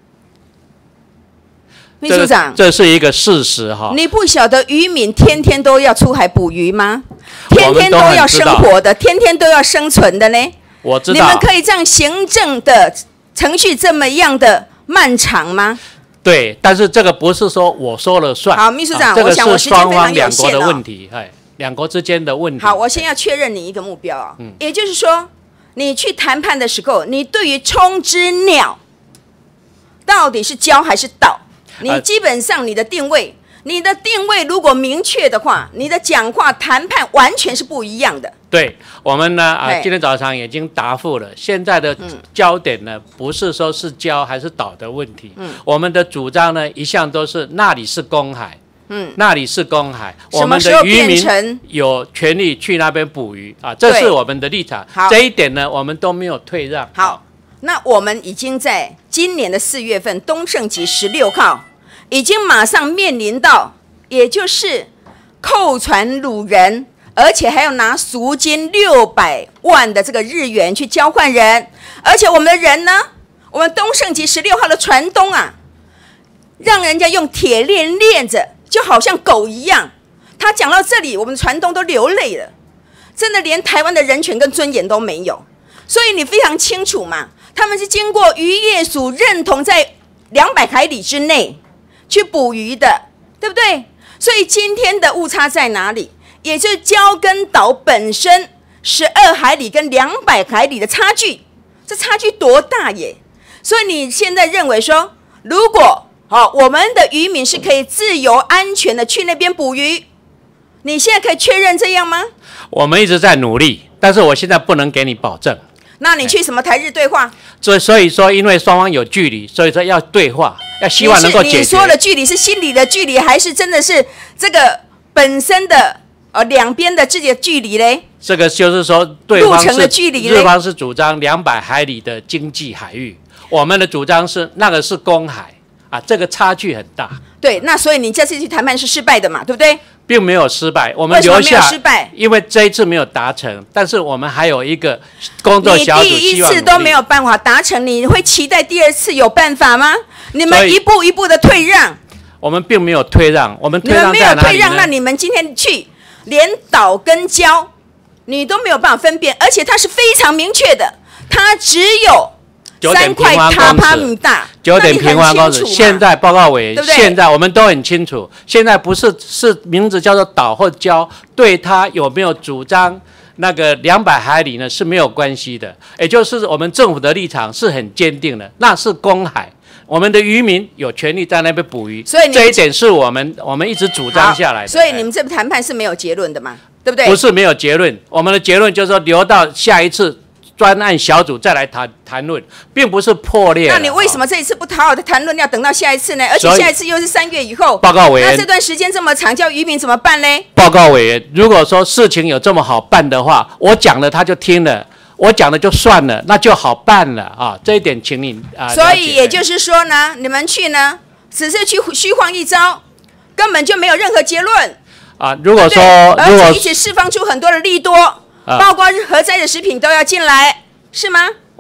秘书长， 这是一个事实你不晓得渔民天天都要出海捕鱼吗？天天都要生活的，天天都要生存的呢。 我知道。 你们可以这样行政的程序这么样的漫长吗？ 对，但是这个不是说我说了算。 好，秘书长， 我想我时间非常有限的问题，两国之间的问题。 好，我先要确认你一个目标也就是说，你去谈判的时候，你对于冲之鸟到底是礁还是岛？你基本上你的定位如果明确的话，你的讲话谈判完全是不一样的。 对，我们呢今天早上已经答复了，现在的焦点呢不是说是礁还是岛的问题，我们的主张呢一向都是那里是公海，那里是公海，我们的渔民有权利去那边捕鱼这是我们的立场，这一点呢我们都没有退让。 好，那我们已经在今年的4月份东胜级16号已经马上面临到，也就是扣船掳人，而且还要拿赎金600万的这个日元去交换人，而且我们的人呢，我们东胜级16号的船东让人家用铁链链着，就好像狗一样。他讲到这里，我们的船东都流泪了，真的连台湾的人权跟尊严都没有。所以你非常清楚嘛，他们是经过渔业署认同在200海里之内去捕鱼的，对不对？所以今天的误差在哪里？也就是礁跟岛本身12海里跟200海里的差距，这差距多大耶？所以你现在认为说，如果我们的渔民是可以自由安全的去那边捕鱼，你现在可以确认这样吗？ 我们一直在努力，但是我现在不能给你保证。 那你去什么台日对话？ 所以说，因为双方有距离，所以说要对话，要希望能够解决。 你说的距离是心理的距离，还是真的是这个本身的两边的自己的距离嘞？ 这个就是说，对方路程的距离， 日方是主张200海里的经济海域，我们的主张是那个是公海这个差距很大。 对，那所以你这次去谈判是失败的嘛，对不对？ 并没有失败，我们留下。 为什么没有失败？ 因为这一次没有达成，但是我们还有一个工作小组， 你第一次都没有办法达成，你会期待第2次有办法吗？你们一步一步的退让。 我们并没有退让，我们退让在哪里呢？ 你们没有退让，那你们今天去连岛跟礁，你都没有办法分辨，而且它是非常明确的，它只有3块塔帕米大 ，9点平方公尺。现在报告委员，现在我们都很清楚，现在不是名字叫做岛或礁，对它有没有主张那个200海里呢是没有关系的。也就是我们政府的立场是很坚定的，那是公海，我们的渔民有权利在那边捕鱼，所以这一点是我们一直主张下来的。 所以你们这个谈判是没有结论的嘛？对不对？ 不是没有结论，我们的结论就是说留到下一次专案小组再来谈论，并不是破裂。 那你为什么这一次不好好的谈论，要等到下一次呢？而且下一次又是3月以后。 报告委员， 那这段时间这么长，叫渔民怎么办呢？ 报告委员，如果说事情有这么好办的话，我讲了他就听了，我讲了就算了，那就好办了这一点请你所以也就是说呢，你们去呢，只是去虚晃一招，根本就没有任何结论如果说， 而且一起释放出很多的利多。包括核灾的食品都要进来，是吗？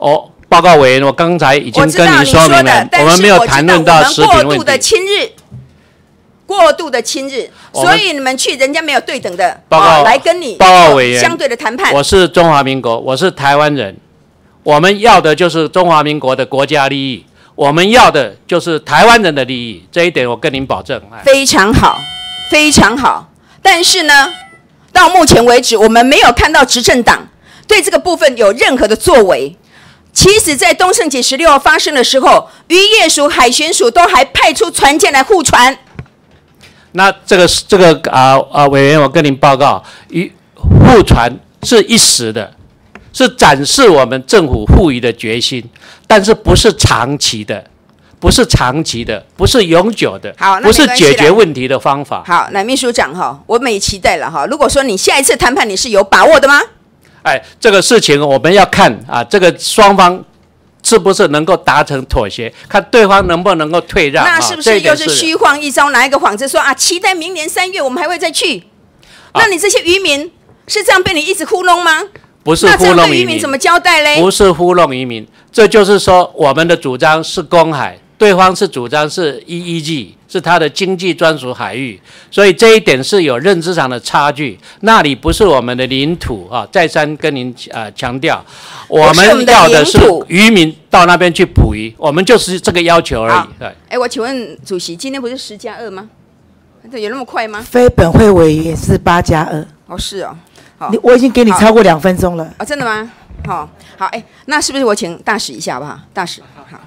报告委员，我刚才已经跟您说明了，我们没有谈论到食品问题。 过度的亲日，过度的亲日，所以你们去人家没有对等的来跟你报告委员相对的谈判。 我是中华民国，我是台湾人，我们要的就是中华民国的国家利益，我们要的就是台湾人的利益，这一点我跟您保证。 非常好，非常好。但是呢，到目前为止，我们没有看到执政党对这个部分有任何的作为。其实，在东胜节16号发生的时候，渔业署、海巡署都还派出船舰来护船。 那这个委员，我跟您报告，护船是一时的，是展示我们政府护渔的决心，但是不是长期的，不是长期的，不是永久的，不是解决问题的方法。 好，那秘书长哈，我们也期待了哈。如果说你下一次谈判你是有把握的吗？ 哎，这个事情我们要看啊，这个双方是不是能够达成妥协，看对方能不能够退让。 那是不是又是虚晃一招，拿一个幌子说啊，期待明年3月我们还会再去？那你这些渔民是这样被你一直糊弄吗？ 不是糊弄渔民。那这样对渔民怎么交代嘞？ 不是糊弄渔民，这就是说我们的主张是公海，对方是主张是 EEZ， 是他的经济专属海域，所以这一点是有认知上的差距。那里不是我们的领土啊，再三跟您强调，我们要的是渔民到那边去捕鱼，我们就是这个要求而已。 对。我请问主席，今天不是10+2吗？有那么快吗？ 非本会委员是8+2。 哦，是哦。 我已经给你超过2分钟了。 真的吗？好，那是不是我请大使一下好不好？大使，好。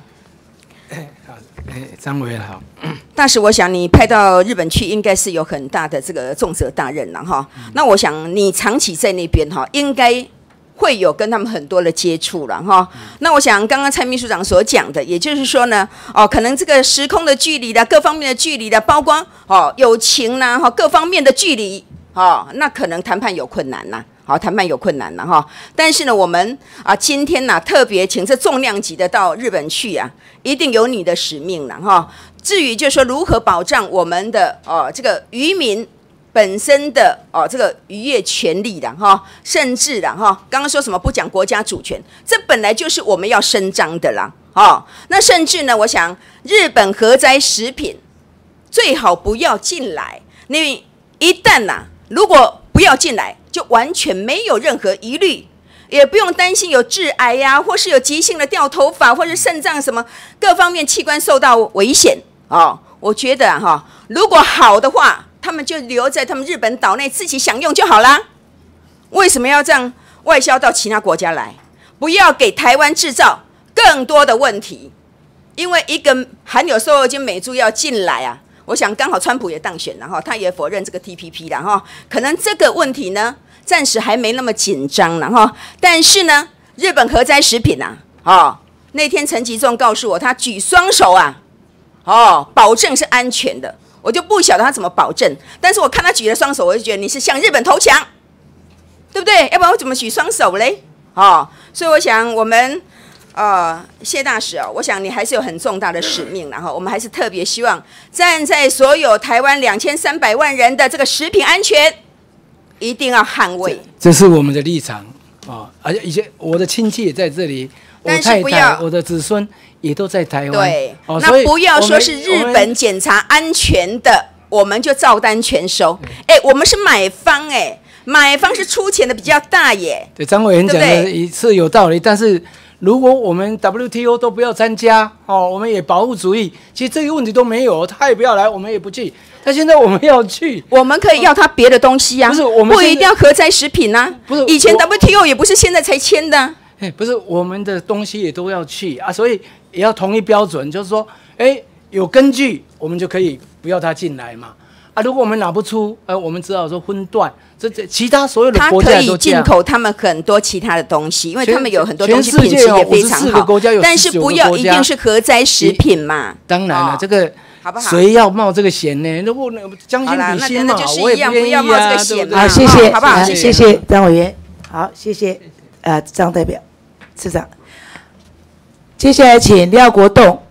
张委员好。 大使，我想你派到日本去，应该是有很大的这个重责大任了哈。那我想你长期在那边哈，应该会有跟他们很多的接触了哈。那我想刚刚蔡秘书长所讲的，也就是说呢，可能这个时空的距离的各方面的距离的，包括友情啦各方面的距离那可能谈判有困难啦。谈判有困难了哈，但是呢，我们今天呢特别请这重量级的到日本去啊，一定有你的使命了哈。至于就是说如何保障我们的这个渔民本身的这个渔业权利的哈，甚至的哈，刚刚说什么不讲国家主权，这本来就是我们要伸张的啦那甚至呢，我想日本核灾食品最好不要进来，因为一旦如果不要进来，就完全没有任何疑虑，也不用担心有致癌呀，或是有急性的掉头发，或是肾脏什么各方面器官受到危险我觉得如果好的话，他们就留在他们日本岛内自己享用就好啦。为什么要这样外销到其他国家来？不要给台湾制造更多的问题，因为一个含有瘦肉精美猪要进来我想刚好川普也当选了他也否认这个 TPP 了可能这个问题呢暂时还没那么紧张了但是呢，日本核灾食品那天陈吉仲告诉我，他举双手保证是安全的，我就不晓得他怎么保证，但是我看他举了双手，我就觉得你是向日本投降，对不对？要不然我怎么举双手嘞？所以我想我们。谢大使我想你还是有很重大的使命，然后我们还是特别希望站在所有台湾2300万人的这个食品安全，一定要捍卫。 这是我们的立场而且以前我的亲戚也在这里，我太太、我的子孙也都在台湾。 对，那不要说是日本检查安全的，我们就照单全收。我们是买方买方是出钱的比较大耶。 对，张委员讲的是有道理，但是。如果我们 WTO 都不要参加我们也保护主义，其实这个问题都没有，他也不要来，我们也不去。但现在我们要去， 我们可以要他别的东西不是我们不一定要核灾食品不是以前 WTO 也不是现在才签的。 不是我们的东西也都要去所以也要同一标准，就是说，有根据我们就可以不要他进来嘛。如果我们拿不出，我们只好说分段。这其他所有的国家都这样。 他可以进口他们很多其他的东西，因为他们有很多东西品质也非常好。但是不要一定是核灾食品嘛。 当然了，这个谁要冒这个险呢？如果将心比心嘛，我也不愿意冒这个险嘛。 好，谢谢， 好不好？ 谢谢张委员。好，谢谢张代表次长。接下来请廖国栋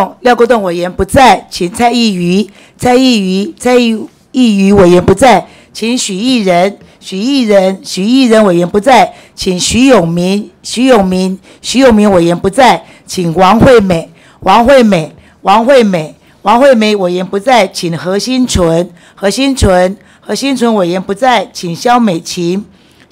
委员不在，请蔡益瑜委员不在， 请许义仁委员不在，请徐永明委员不在，请王惠美委员不在，请何新纯委员不在，请萧美琴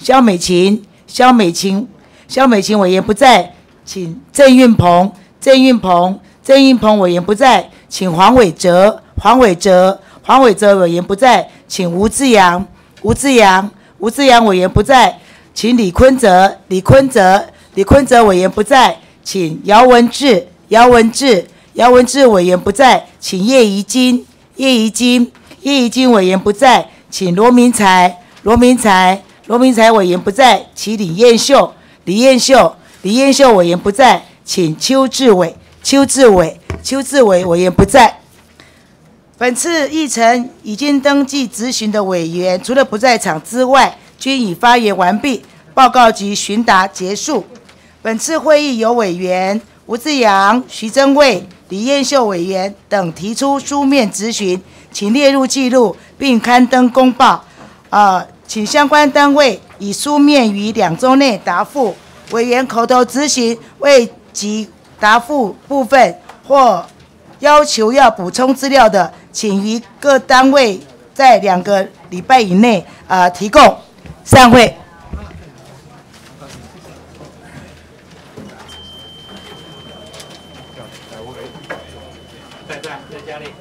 委员不在，请郑运鹏委员不在，请黄伟哲委员不在，请吴志阳委员不在，请李坤泽委员不在，请姚文智委员不在，请叶宜津委员不在，请罗明才委员不在，请李彦秀委员不在，请邱志伟委员不在。本次议程已经登记质询的委员，除了不在场之外，均已发言完毕，报告及询答结束。本次会议由委员吴志阳、徐增卫、李彦秀委员等提出书面质询，请列入记录并刊登公报。请相关单位以书面于2周内答复。委员口头质询未及答复部分或要求要补充资料的，请于各单位在2个礼拜以内提供。散会。 在家里。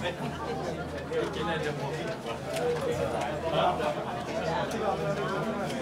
现在就